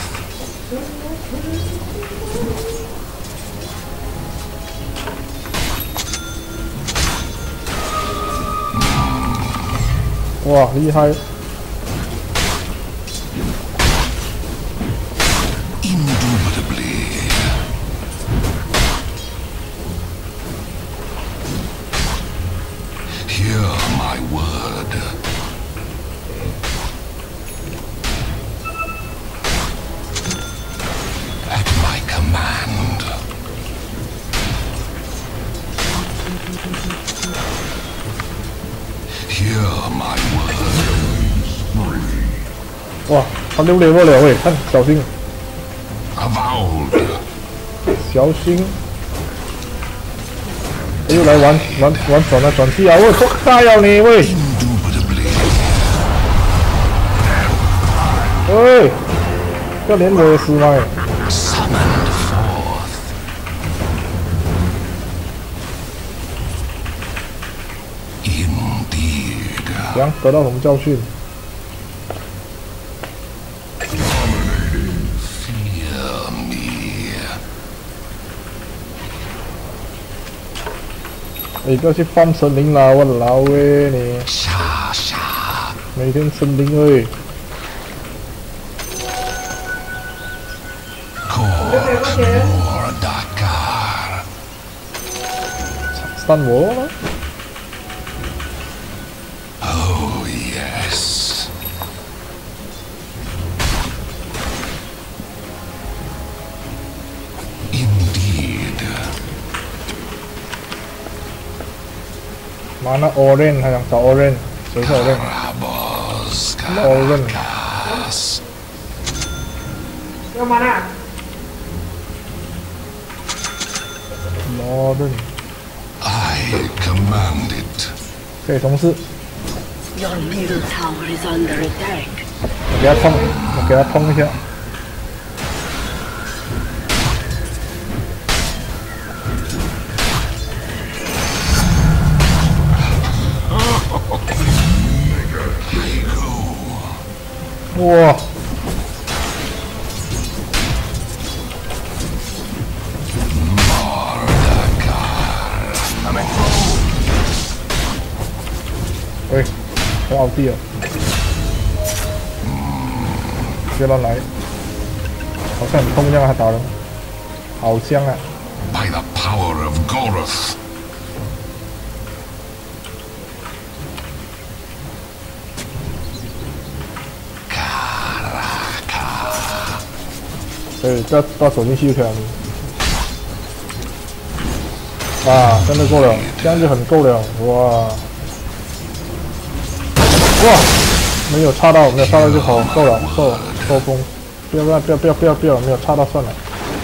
哇，厉害！ Indubitably. Hear my word. At my command. 哇，他溜溜不了喂，看小心， Avowed. 小心！他又来玩玩玩转来转去啊！喂，错开了你喂！ Indubitably. 喂，不要连我也死嘛！ Summoned forth. Indeed. 行，得到什么教训？ Fear me. 你不要去翻神灵啦，我老喂你， Sha sha. 每天神灵喂， Mordecai. 删我了。 Oh yes. Indeed. 妈那 orange 还想找 orange， 谁是 orange？ Rabos orange Caracas. 要吗呢？ orange， I command it. 可以同事， Your middle tower is under attack. 我给他通，我给他通一下。 哇！喂，我奥地了，别乱来，好像很痛一样，还打人，好香啊！ By the power of Goroth. 对，不要不要走进去就可以了。啊，真的够了，这样就很够了，哇！哇，没有插到，没有插到就好，够了，够了，够风。不要不要不要不要不要不要，没有插到算了。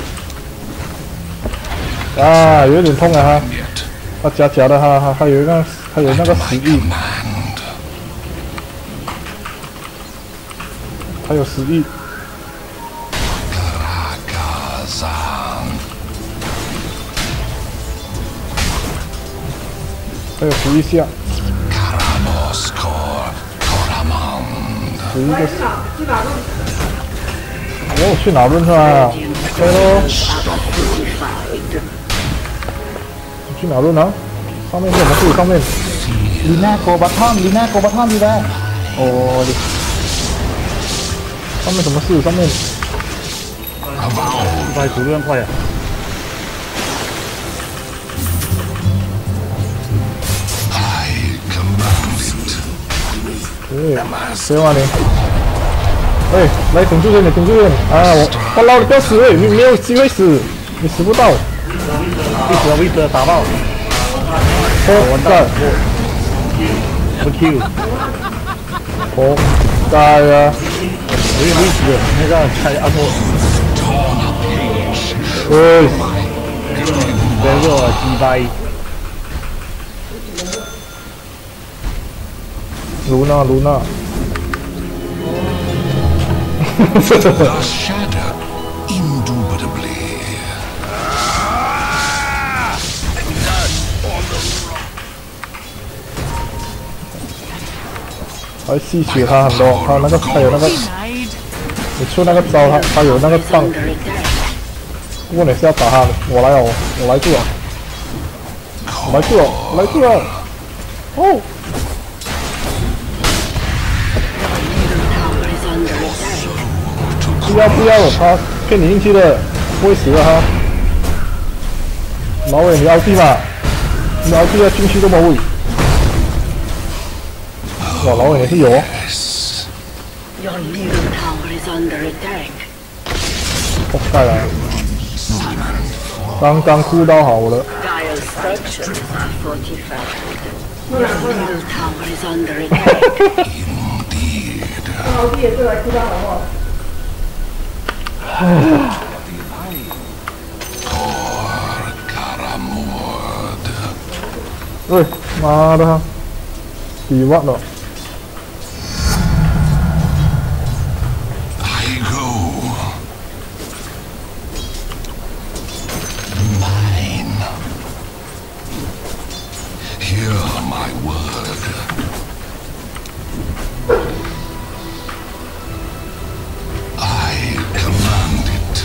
啊，有点痛啊哈， Yet 他假假的哈哈，还有那还有那个死 my 翼， command. 还有死翼。 Karakazan. 还有十一下， Karamos Kor Koramand. 十一个， 来去哪？去哪个？ 哦，去哪论是吧？ Radiant 飞喽！去哪路呢？上面是什么树？上面。 ลีน่าโกบัตทอมลีน่าโกบัตทอมดีแล้วโอ้ดิ上面什么事？上面。 快，速度很快啊！ 对，谁玩你？哎，来顶住点，你顶住点！啊，我我捞你不要死，你没有机会死，你死不到。 位置位置打爆！ 我干， 不 Q， 我干啊！ 没有位置，那个开阿托， 喂， 这个击败。 卢娜，卢娜。 The shadow, indubitably. 还吸血他很多，他那个他有那个，你出那个招他他有那个棒。不过你是要打他的，我来哦，我来住啊，我来住啊，我来住啊，哦。 不要不要，他骗你运气的，不会死的哈。老伟，你凹地嘛？你凹地要进去都冇位。哇，老伟你是有哦。扑街啦！刚刚哭到好了。 老弟也是来哭到好不好？ 喂，妈的，几万了！ I go. Mine. Hear my word. I command it.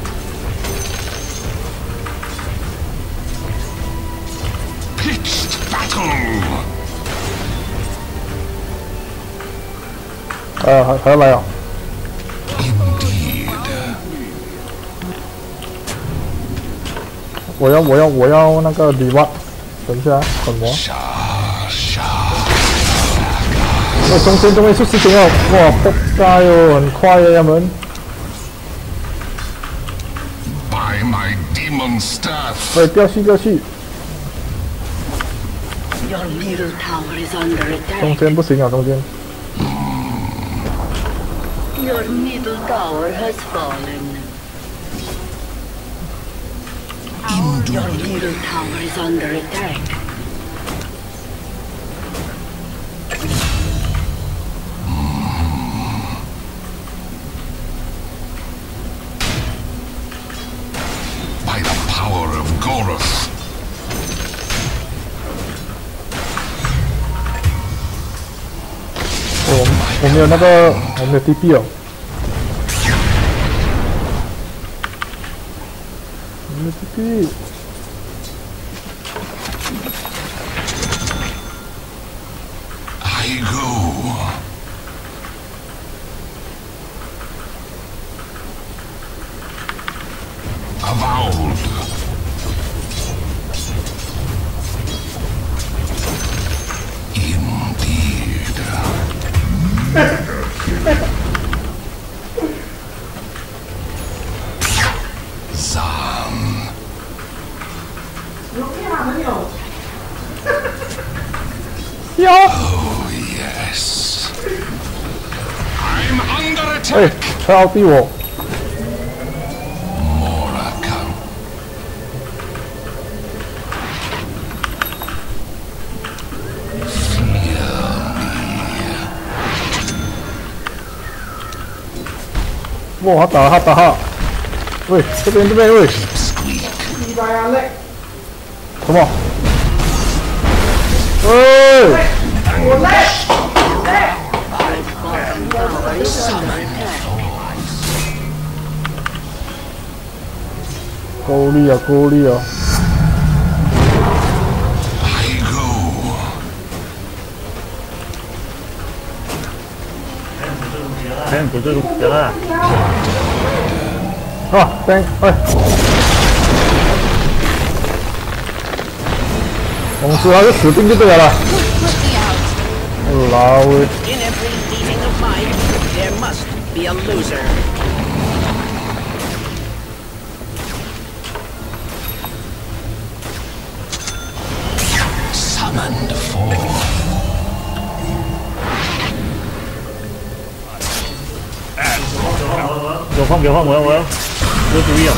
Pitched battle. 啊，还还要来啊！ Indeed. 我要我要我要那个礼物，等一下，什么？ Sha sha. 那中间终于出事情了，哇，扑街哦，很快耶，他们。 By my demon staff. 喂，掉去掉去， Your middle tower is under 中 attack. 间不行啊，中间。 Your middle tower has fallen. Your middle tower is under attack. By the power of Gorus. 我我没有那个，我没有 D P 哦。我没有 D P。 I go. Avowed. Indeed. Zan. 有变啊，没有？ Oh yes. I'm under 哎 attack. 他要逼我。 Moraka. 哇，他打他打他。喂，这边这边喂， Squeak. 你白啊累， 什么？喂， 我累，累。 Tower is under attack. 够力啊，够力啊！ I go. 还有这个得了， 啊，等，哎，公司还是死定就对了。老喂， In every meeting of mine, there must be a loser. Summoned forth. 有放有放，我要我要，我要注意啊！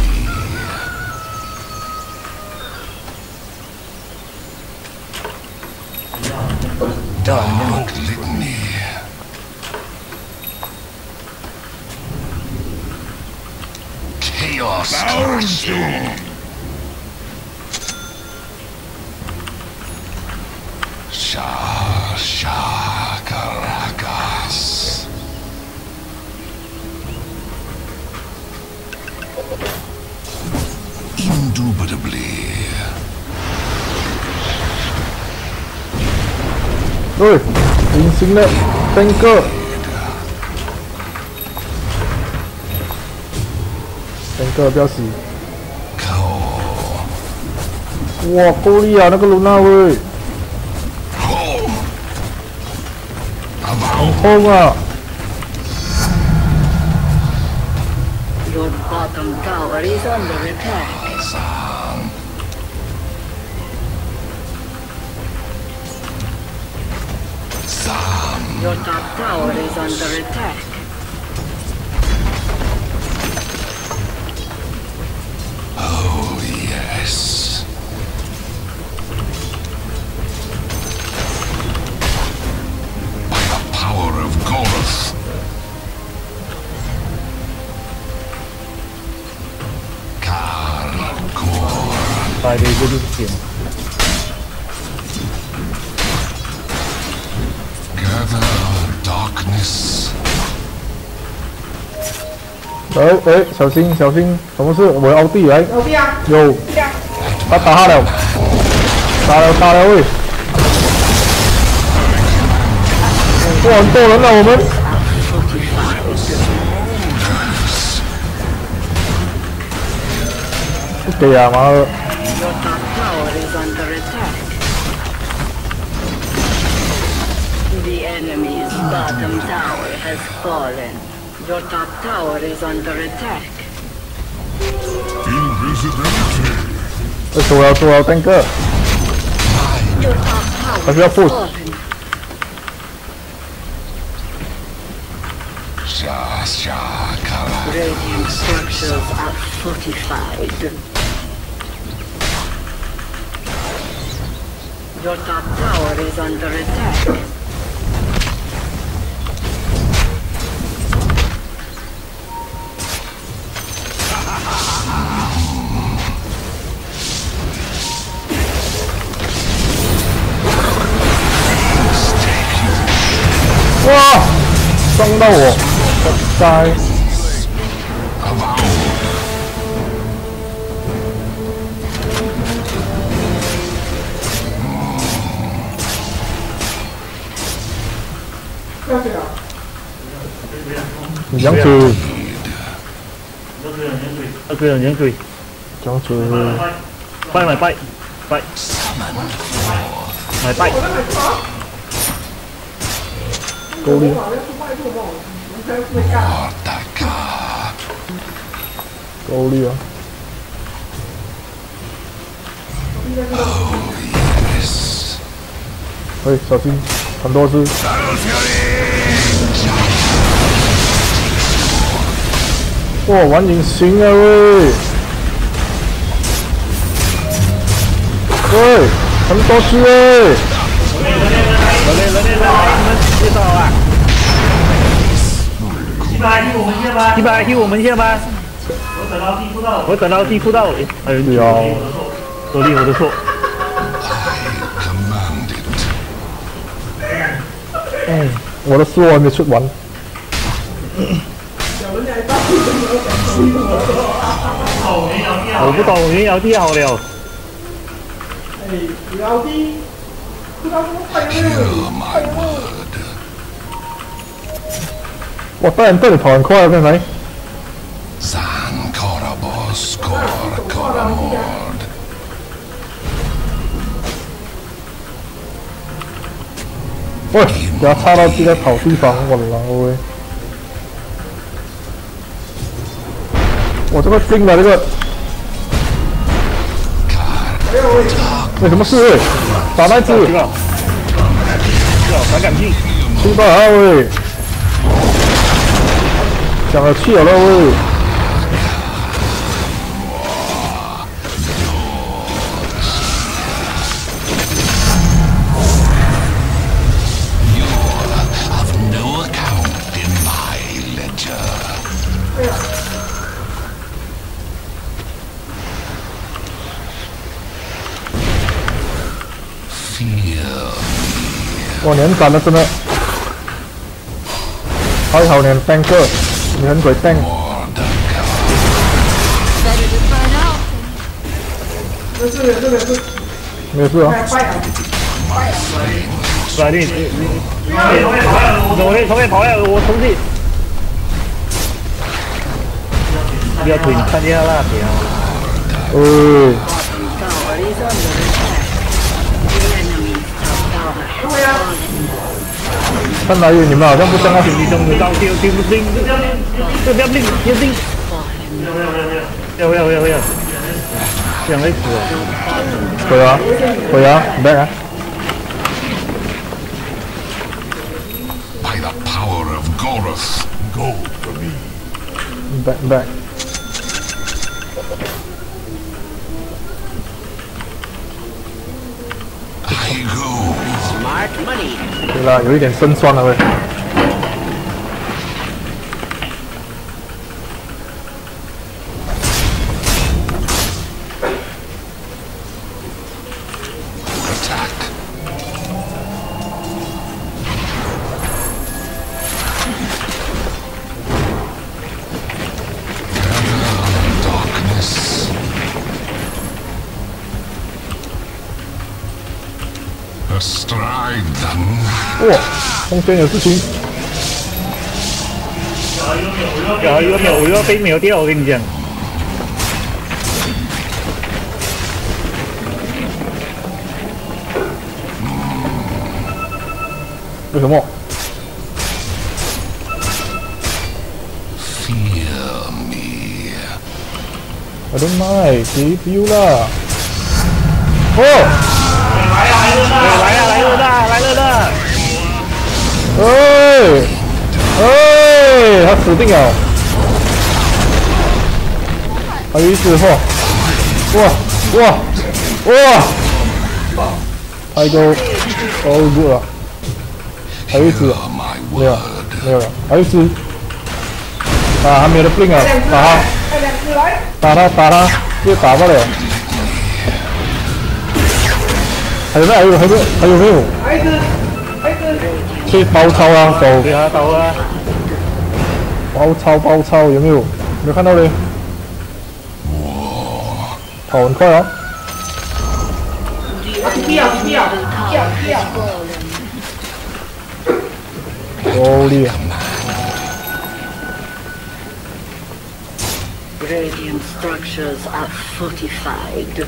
Dark litany. Chaos crystal. Sha Sha Caracas. Indubitably. 对，隐形的登哥，登哥不要死！ Cold. 哇，够力啊，那个卢娜喂， Home. 很痛啊！ Your bottom tower is under attack. San. San. Your top tower is under attack. Oh, yes. By the power of Gorath. Karkor. 带的一个就是点， Gather darkness. 哎哎，小心小心，什么事？我要凹地来， 老弟啊， 有， 这样， 他打他了，打了打了喂！哇，很多人了，我们。不给啊，妈的！ Your top tower is under attack. The enemy's bottom tower has fallen. Your top tower is under attack. Invisibility. 这是我要做啊，登哥， Your top tower I feel has full. fallen. Sha Sha Kara. Radiant structures are fortified. Your top tower is under attack. Take 哇，撞到我，活该！ Avowed. 不要水了。 你杨子， 那个人可以， 杨子， 拜买拜拜，买拜， 我在买茶。 够力， 我好像是卖做梦，我才会干。 Otaka. 够力啊！ Yes. 哎，小心，很多只。 Battle Fury. 哇，玩隐形啊喂！喂，很多只哎！ 来来来来来，你们介绍啊！一百 Q 我们先吧，一百 Q 我们先吧。我等到地铺到，我等到地铺到，哎， 对啊， 手力我的错。 I command it. 嗯，我的书还没出完。 小人家一大堆人有感激我。 我不懂，你摇地好了。 哎，摇地，不知道怎么快有没有？快有没有？ 哇，当然对你跑很快啊，刚才。 San Corabos Cor Coramord. 喂，不要插到这个好地方，我老喂！我这个进了这个，为什么是？打那只， 这个，这个反感器， 出到啊喂！讲了气了喂！ 哇，连斩的真的，还好连 tanker， 你很鬼 tank。 没事没事没事， 没事啊。 快啊！快啊！ 来你你你，从那从那跑来，我冲去。不要推，你看见那边啊？ 哦。 看来你们好像不像那你中的到丢丢不定，这不要定，要定。要不要不要不要？这样累死了。 回啊，回啊，你来啊！ By the power of Gorath, go for me. Back back. I go. Smart money. 对啦，有一点生酸了喂。 Attack. Darkness. 哇，中间有事情。 有有秒，我又要被秒掉，我跟你讲。 为什么？ Fear me. I don't mind, give you 啦。哦。 来呀来了的来了的！ 哎哎，他死定了！还有一只货，哇哇哇！太多哦不了，还有一只，没有没有了，还有一只，啊还没有的 blink 啊，打他，打他打他，又打不了。 还有没有？还有还有还有没有？ 还有一只，还有一只。 去包抄啊，走！ 对啊，走啊！ 包抄包抄有没有？没有看到嘞。跑很快啊！ 跳跳跳跳！ 够厉害！ Radiant structures are fortified.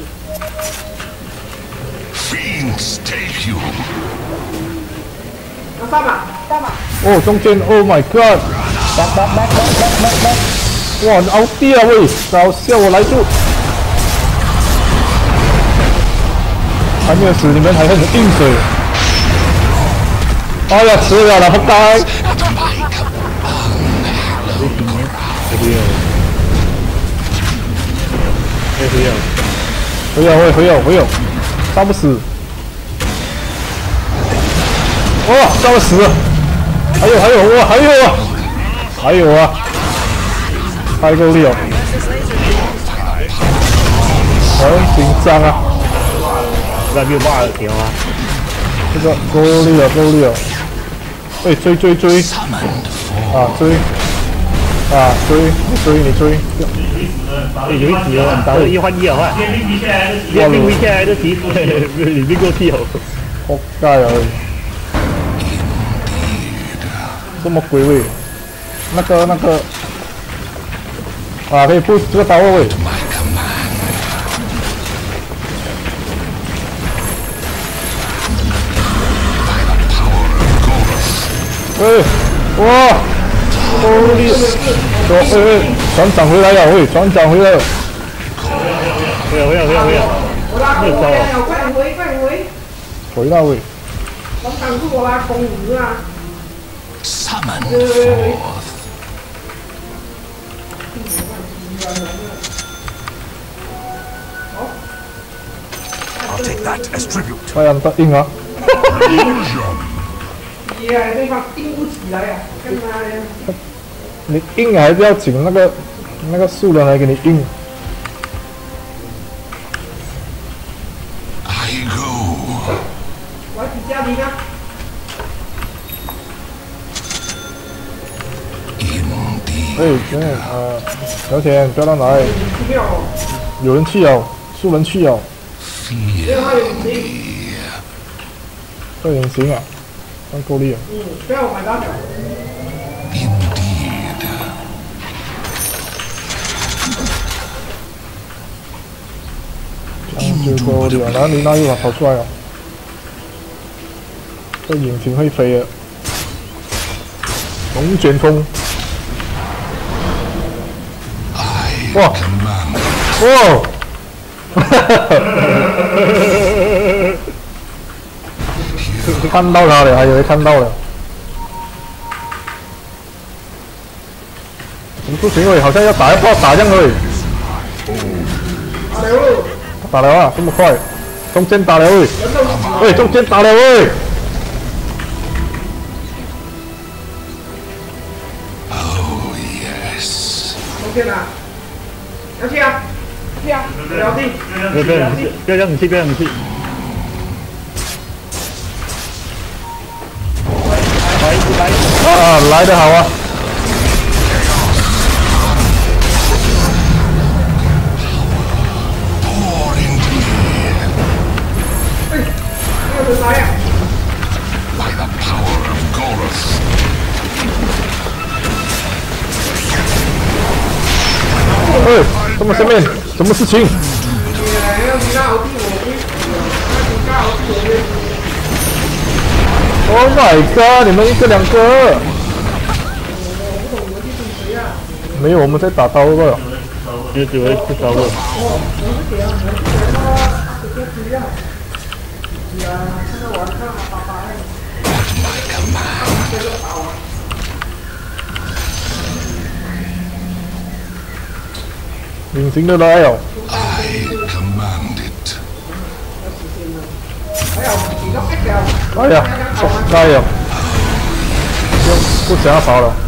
Fiends take you. 上吧，上吧。 哦，中间 ，Oh my God！back back back back back back back！ 哇，你熬地啊喂，搞笑，我来住。还没有死，你们还很硬水。哎呀，吃了了，扑街！ 回有， 回有，回有，回有，杀不死。 哇，杀不死！还有还有哇，还有啊，还有啊，太够力了！很紧张啊！ 那没有骂条啊！ 这个够力了，够力了！哎，追追追！啊追！ 啊，追，你追，你追。 哎，有一死哦，打了一换一啊，换。练兵威下来的题，你别给我踢哦。 扑街而已。这么鬼位，那个那个，啊，可以不这个刀位。喂，哇！哦，你，哦，哎，船长回来了，喂，船长回来了。 回来，回来，回来，回来。 我拉弓回来了，快点回，快点回。 回来喂。 船长是我拉弓子啊。 Summon forth. I'll take that as tribute. 哎呀，他硬啊！ 耶，对方硬不起来呀，干嘛呀？ 你硬还是要请那个那个素人来给你硬。 I go. 我要几家庭啊？ 哎，真的呃，小铁，不要乱来。有人去哦，素人去哦。这隐形啊，算够力了。 嗯，不要我买单的。 Indeed. 这样就够力了，然后你那一把跑出来了。这引擎会飞的。龙卷风。 哇！哇！看到他了，还以为看到了。你不行喂，好像要打一炮打这样喂。 打了！ 打了啊，这么快！中间打了喂！喂，中间打了喂！ Oh yes. 中间啊！ 要去啊！去啊！不要地！ 不要不要不要让你去，不要让你去。来来啊，来得好啊！ 哎，没有人来呀 By the power of Gorus. 哎，这么前面，什么事情？ Oh my god！ 你们一个两个，没有，我们在打刀了。 就只会吃刀了。 隐形的来了。 I command it. 哎呀，加油！不不想要跑了。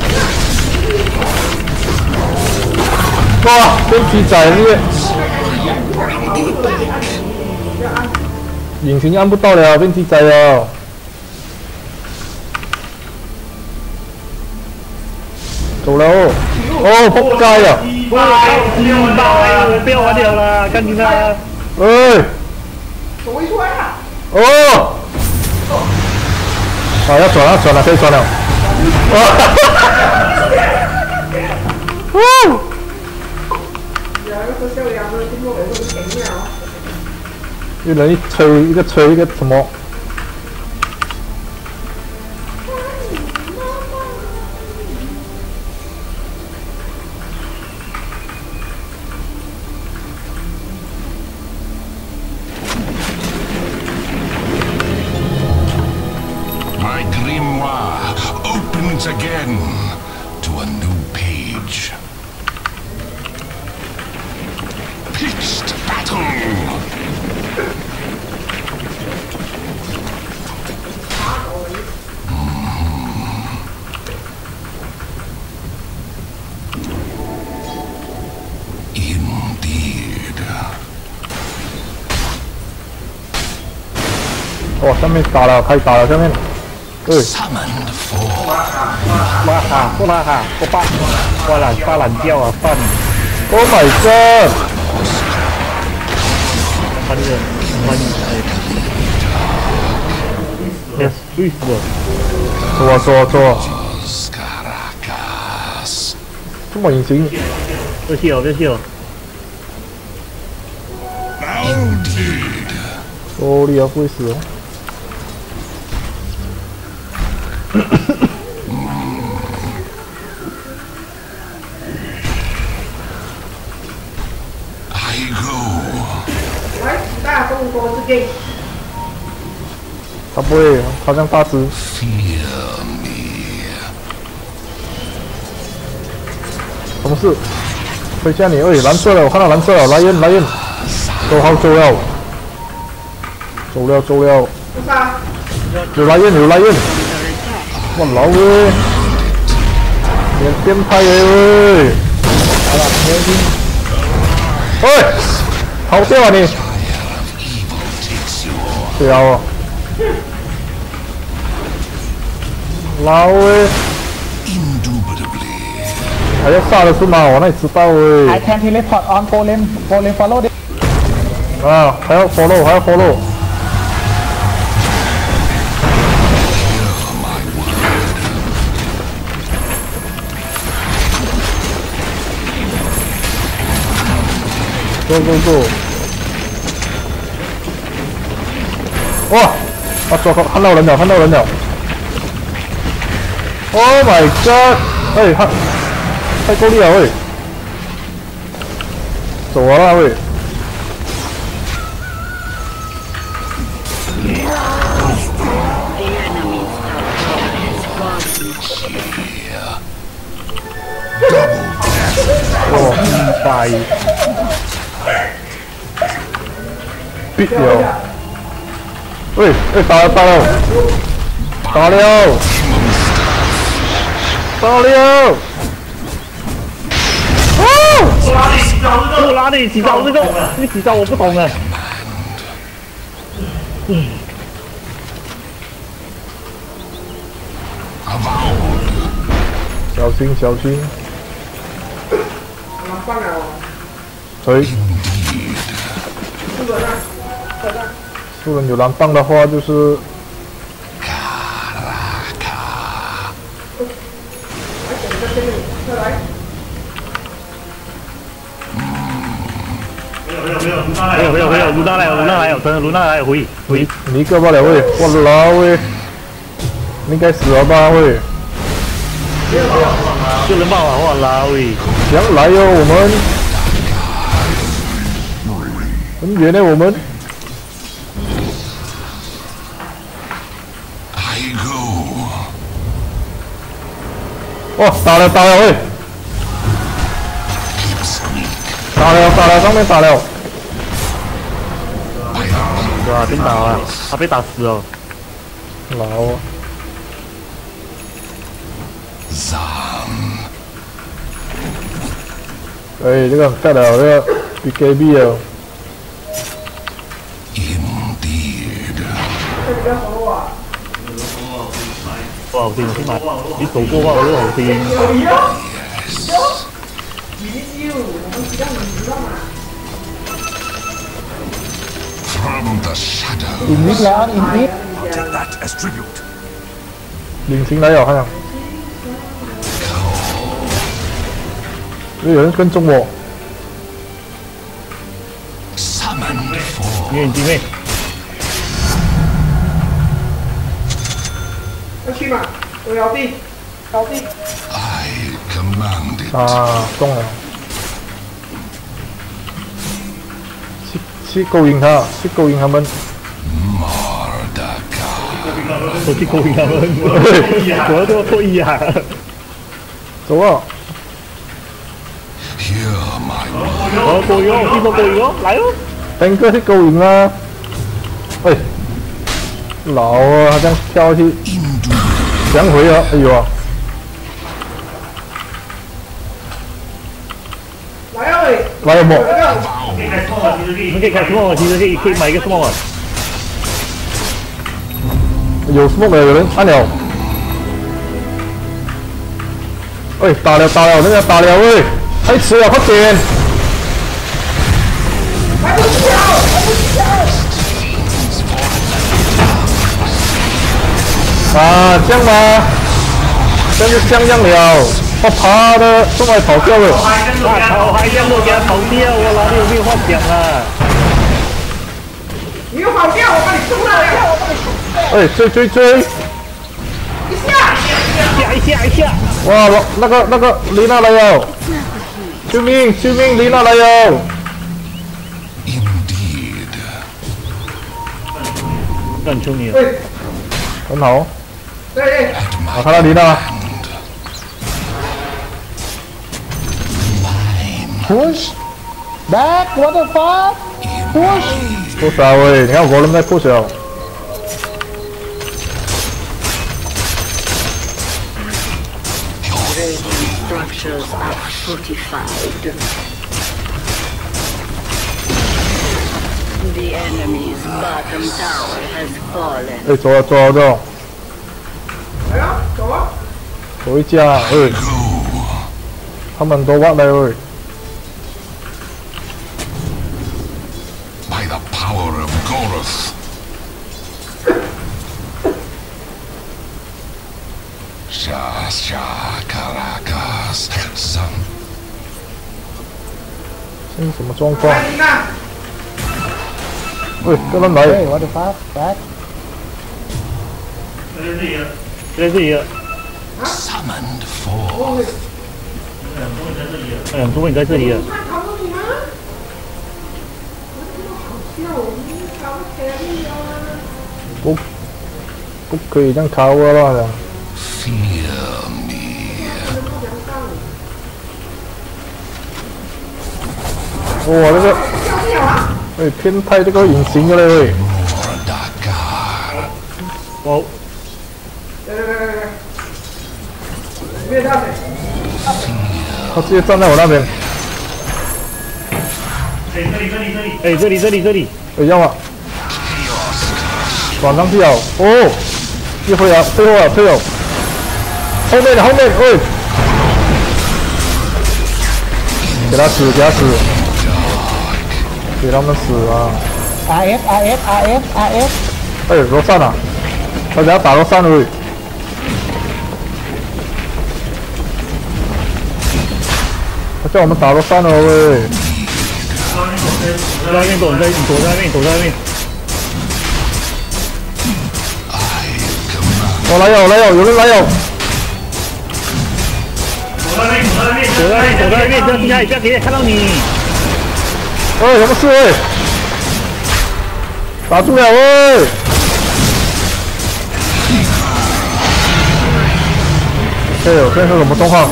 哇，变鸡仔了！引擎按不到了，变鸡仔了。走了哦！哦，扑街了！ 不要不要不要玩了啦，赶紧啦！ 哎！ 走回出来啊！ 哦！啊，要转了，转了，可以转了。哇！哦！一人一吹，一个吹一个什么？ My grimoire opens again to a new page. Pitched battle. Indeed. 哇，下面打了，开打了，下面。 喂， Summoned forth. 哇哈，过来哈，过八，过懒发懒觉啊，饭， Oh my god！ 翻热，翻哎，哎，累死了。 走啊走啊走啊！ Caracas. 这么隐形， 不要笑，不要笑。 哦，你要不会死哦。 I go. 来，大动作是给。 他不会，他像大只。 Fear me. 什么事？回家你，喂，蓝色了，我看到蓝色了，来人来人，走好走了，走了走了， 不是啊， 有来人有来人，我老喂，你变态耶喂！好了，没听。喂，跑掉啊你！ 对啊，哦，老喂， Indubitably. 还要杀的是吗？我哪里知道喂？ I can teleport on golem golem follow them. 啊，还要 follow， 还要 follow。 Go go go！ 哇！啊，抓看到人了，看到人了 ！Oh my god！ 哎，太太够力了喂！走啊啦喂！ The enemy's tower has fallen. 哇，一百！必了！喂，哎，打了打了！打了！打了！哦！ 我拉你几招这个，这几招我不懂啊。 小心小心！ 麻烦了。 对， 日本啊，在那。 如果有蓝棒的话，就是来，整个这里，再来。 没有没有没有没有，卢娜来了，卢娜来了，真的卢娜来了，回回。 你一个罢了喂，我老喂，你应该死了吧喂？ 就能爆啊！哇啦喂！ 想来哟，我们很远呢，我们。 I go. 哇，打了打了喂！打了打了，上面打了。 哇，真打啊！他被打死了。 老。 Zam. 哎，这个盖了这个 B K B 了。 Indeed. 不好听，听埋。你走过吧，我都好听。 From the shadow. อินวิทแล้วอินวิท Take that as tribute. 领情来了，看到。有人跟踪我。 Summoned for. 你眼睛妹。 要去嘛？我摇地，摇地。 I command it. 啊，中了。去去勾引他，去勾引他们。 Mordaka. 我去勾引他们。我要这么退呀！ 走啊！ Hear my word. 我要勾引哦，去做勾引哦，来哦！ 登哥去勾引啦！喂，老啊，他这样跳下去，想回啊！哎呦啊！ 来啊喂！ 来有冇？ 你们可以开什么？其实可以可以买一个什么？ 哎有 smoke 的，有人按了。喂，打了打了，那个打了喂，太迟了，快点！ 还不跳，还不跳！ 啊，这样吗？这样就这样了。我爬的中来跑掉了。 大头还让我给他跑掉，我哪里有没有话讲啊？ 你又跑掉，我把你冲了，我把你冲了。 哎，追追追！ 一下， 一下一下一下！ 哇，那个那个丽娜来了！救命救命，丽娜来了！ Indeed. 更出你了。 对很好。 对对， At my 我看到丽娜。 push back what the fuck push 不傻喂，你看我人在 push 了。 Structures are fortified. The enemy's bottom tower has fallen. 哎，走了走了走了， 来啊，走啊！ 回家哎，他们都挖来喂。 By the power of Gorus. Sha Sha Caracas. Some 这是什么状况？ 来，琳娜， 喂，跟他来。 hey what the fuck back 在这里了， summoned forth. 哎呀，如果你在这里了， 看考到你吗？好笑，你考到谁了？ 不，不可以这样卡我了的。 Fear me. 哇，这个， 笑不了啊！ 哎，偏太这个隐形的嘞喂。 Mordakar. 我来来来来来，别下水。 他直接站在我那边。 哎，这里这里这里， 哎，要吗？转上去了。哦，一会啊，退后啊，退后。后面后面，喂，给他死，给他死，给他们死啊！ rf rf rf rf 哎，罗散了，他给他打罗散了喂。他叫我们打罗散了喂。 在外面躲，你在躲在外面，躲在外面。 我来了，我来了，有人来了。 躲在外面，躲在外面，不要进来，不要给人看到你。 哎，什么事喂？打住了喂！哎呦，现在是什么状况？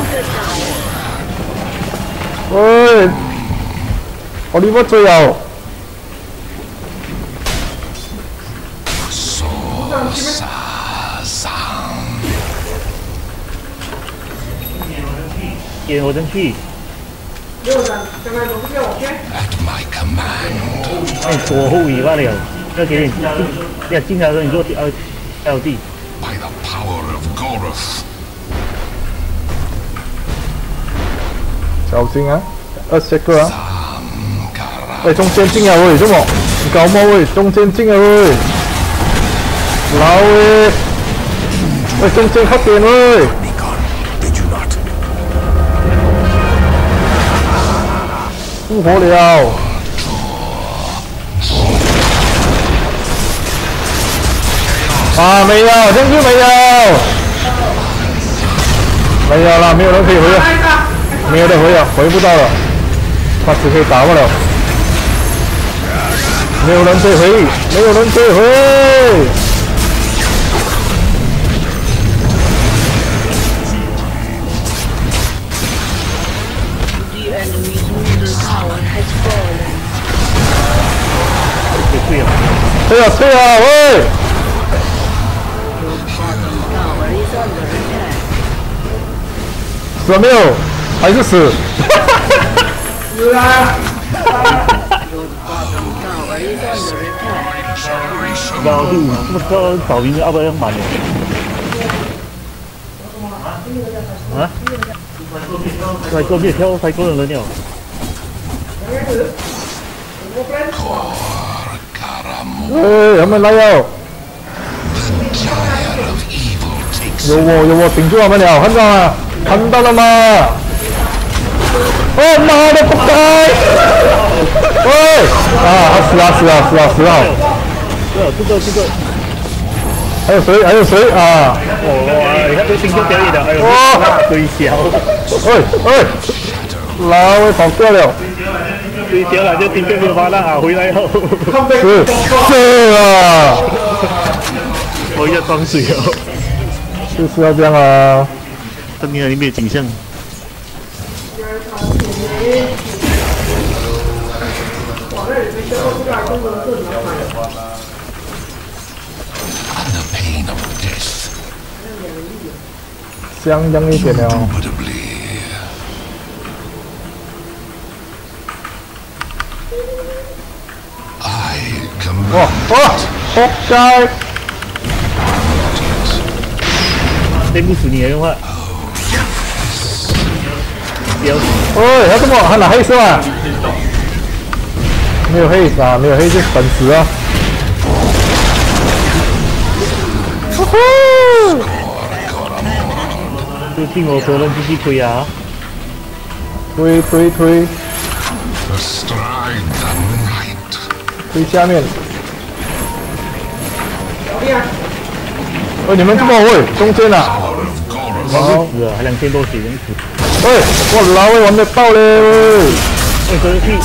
喂，我离我追哦！ 点我真去， 六人，将来都不给我先。 At my command. 哎，左后尾巴了，要给你进，要进来的时候你做呃 L D。 By the power of Gorus. 小心啊，二十个啊！ Samkara. 哎，中间进了喂，这么你搞么喂？中间进了喂，老喂，喂中间快点喂！ 复活了！啊，没有，这样就没有，没有了，没有人可以回了，没有的回了，回不到了，他只可以打不了，没有人可以回，没有人可以回。 退啊退啊喂！死了没有？还是死？ 死啊！ Desperation 然后就这么个找兵要不要满的？啊？赛过别跳，赛过人了鸟。 哎，他们来了！ Tire of evil takes 有我有我顶住他们了，看到吗？看到了吗？哦妈的，不该！喂！啊，他死了死了死了死了！ 这这个这个， 还有谁？还有谁啊？ 哦，你看这兵就表演了，哎呦，那堆小， 喂喂，老魏跑掉了！ 堆小了就兵就没有发浪啊，回来后， 是是啊， 我要装水哦， 就是要这样啊！ 证明了你没有景象。 under pain of death. 相当一点了。 Indubitably. I 哇 command 哇！扑街！ 对不死你的话，有喂，他怎么还拿黑色啊？没有黑啊，没有黑就等死啊！呼呼！ 就听我说了，继续推啊！ 推推推 astride the night. 推下面。喂，你们这么会中间啊？ Power of Gorus. 好， 死了，还两千多血人死。 喂，我老魏玩得爆嘞！ 哎，这个屁！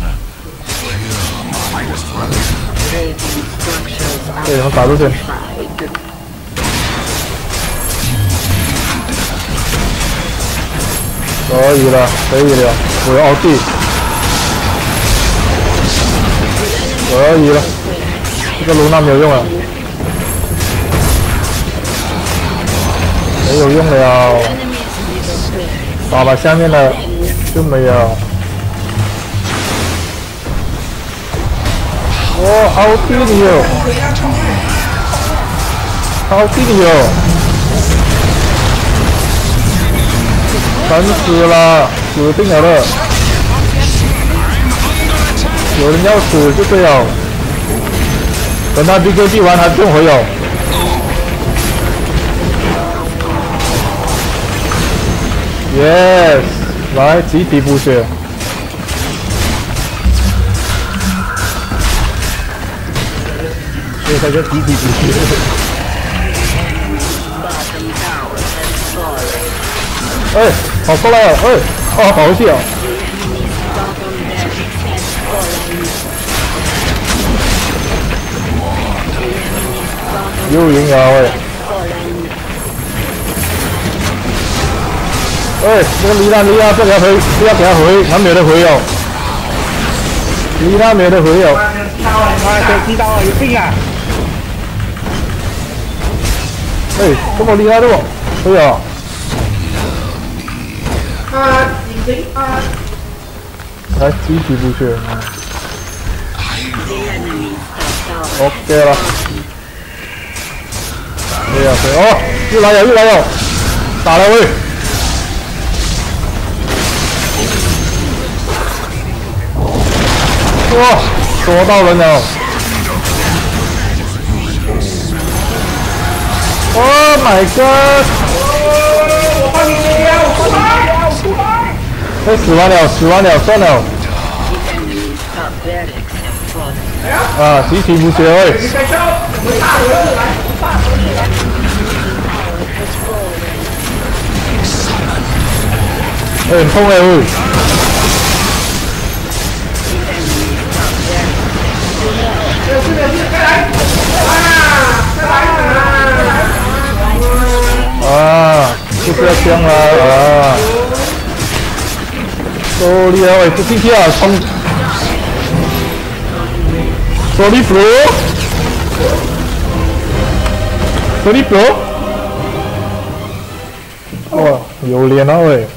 对，我打出去。可以了，可以了，我要凹地。可以了，这个卢娜没有用了，没有用了，打了下面的就没有。我凹地里有，凹地里有。 烦死了，死定了的。有人要死就对了。等他 B K B 完还不用回哦。Yes， 来集体补血。 所以才叫集体补血。 哎，跑过来了，哎，哦，跑回去哦。又赢了喂！哎，这个离他离他，不要给他回，不要给他回，他没有得回哦。离他没有得回哦。 啊，这知道啊，有病啊！ 哎，这么厉害的哦，对哦。 啊，已经啊， 来集体补血啊 ！OK 了。对呀对哦，又来了又来了，打了喂！哇，捉到人了 ！Oh my god！ 我帮你接掉，我出来，我出来。 哎，死完了，死完了，算了。啊，集体补血喂！ 你开车，我们大盒子来，大盒子来。 哎，很痛哎喂！ 没有事没有事，开来，啊，开来，啊， 啊，就是要这样啦啊！够厉害喂，这进去啊，冲！ Sorry bro. Sorry bro. 哇，有脸啊喂！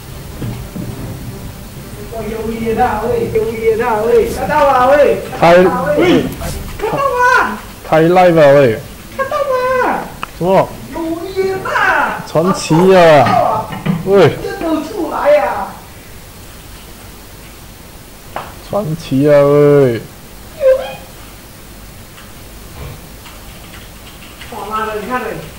我有脸啊喂，有脸啊喂，看到了喂， 开， 喂，看到吗？ 开 live 了喂， 看到吗？ 什么？ 有烟啊！ 传奇啊！喂， 这都出来呀！ 传奇啊喂！ 哇妈的，你看嘞！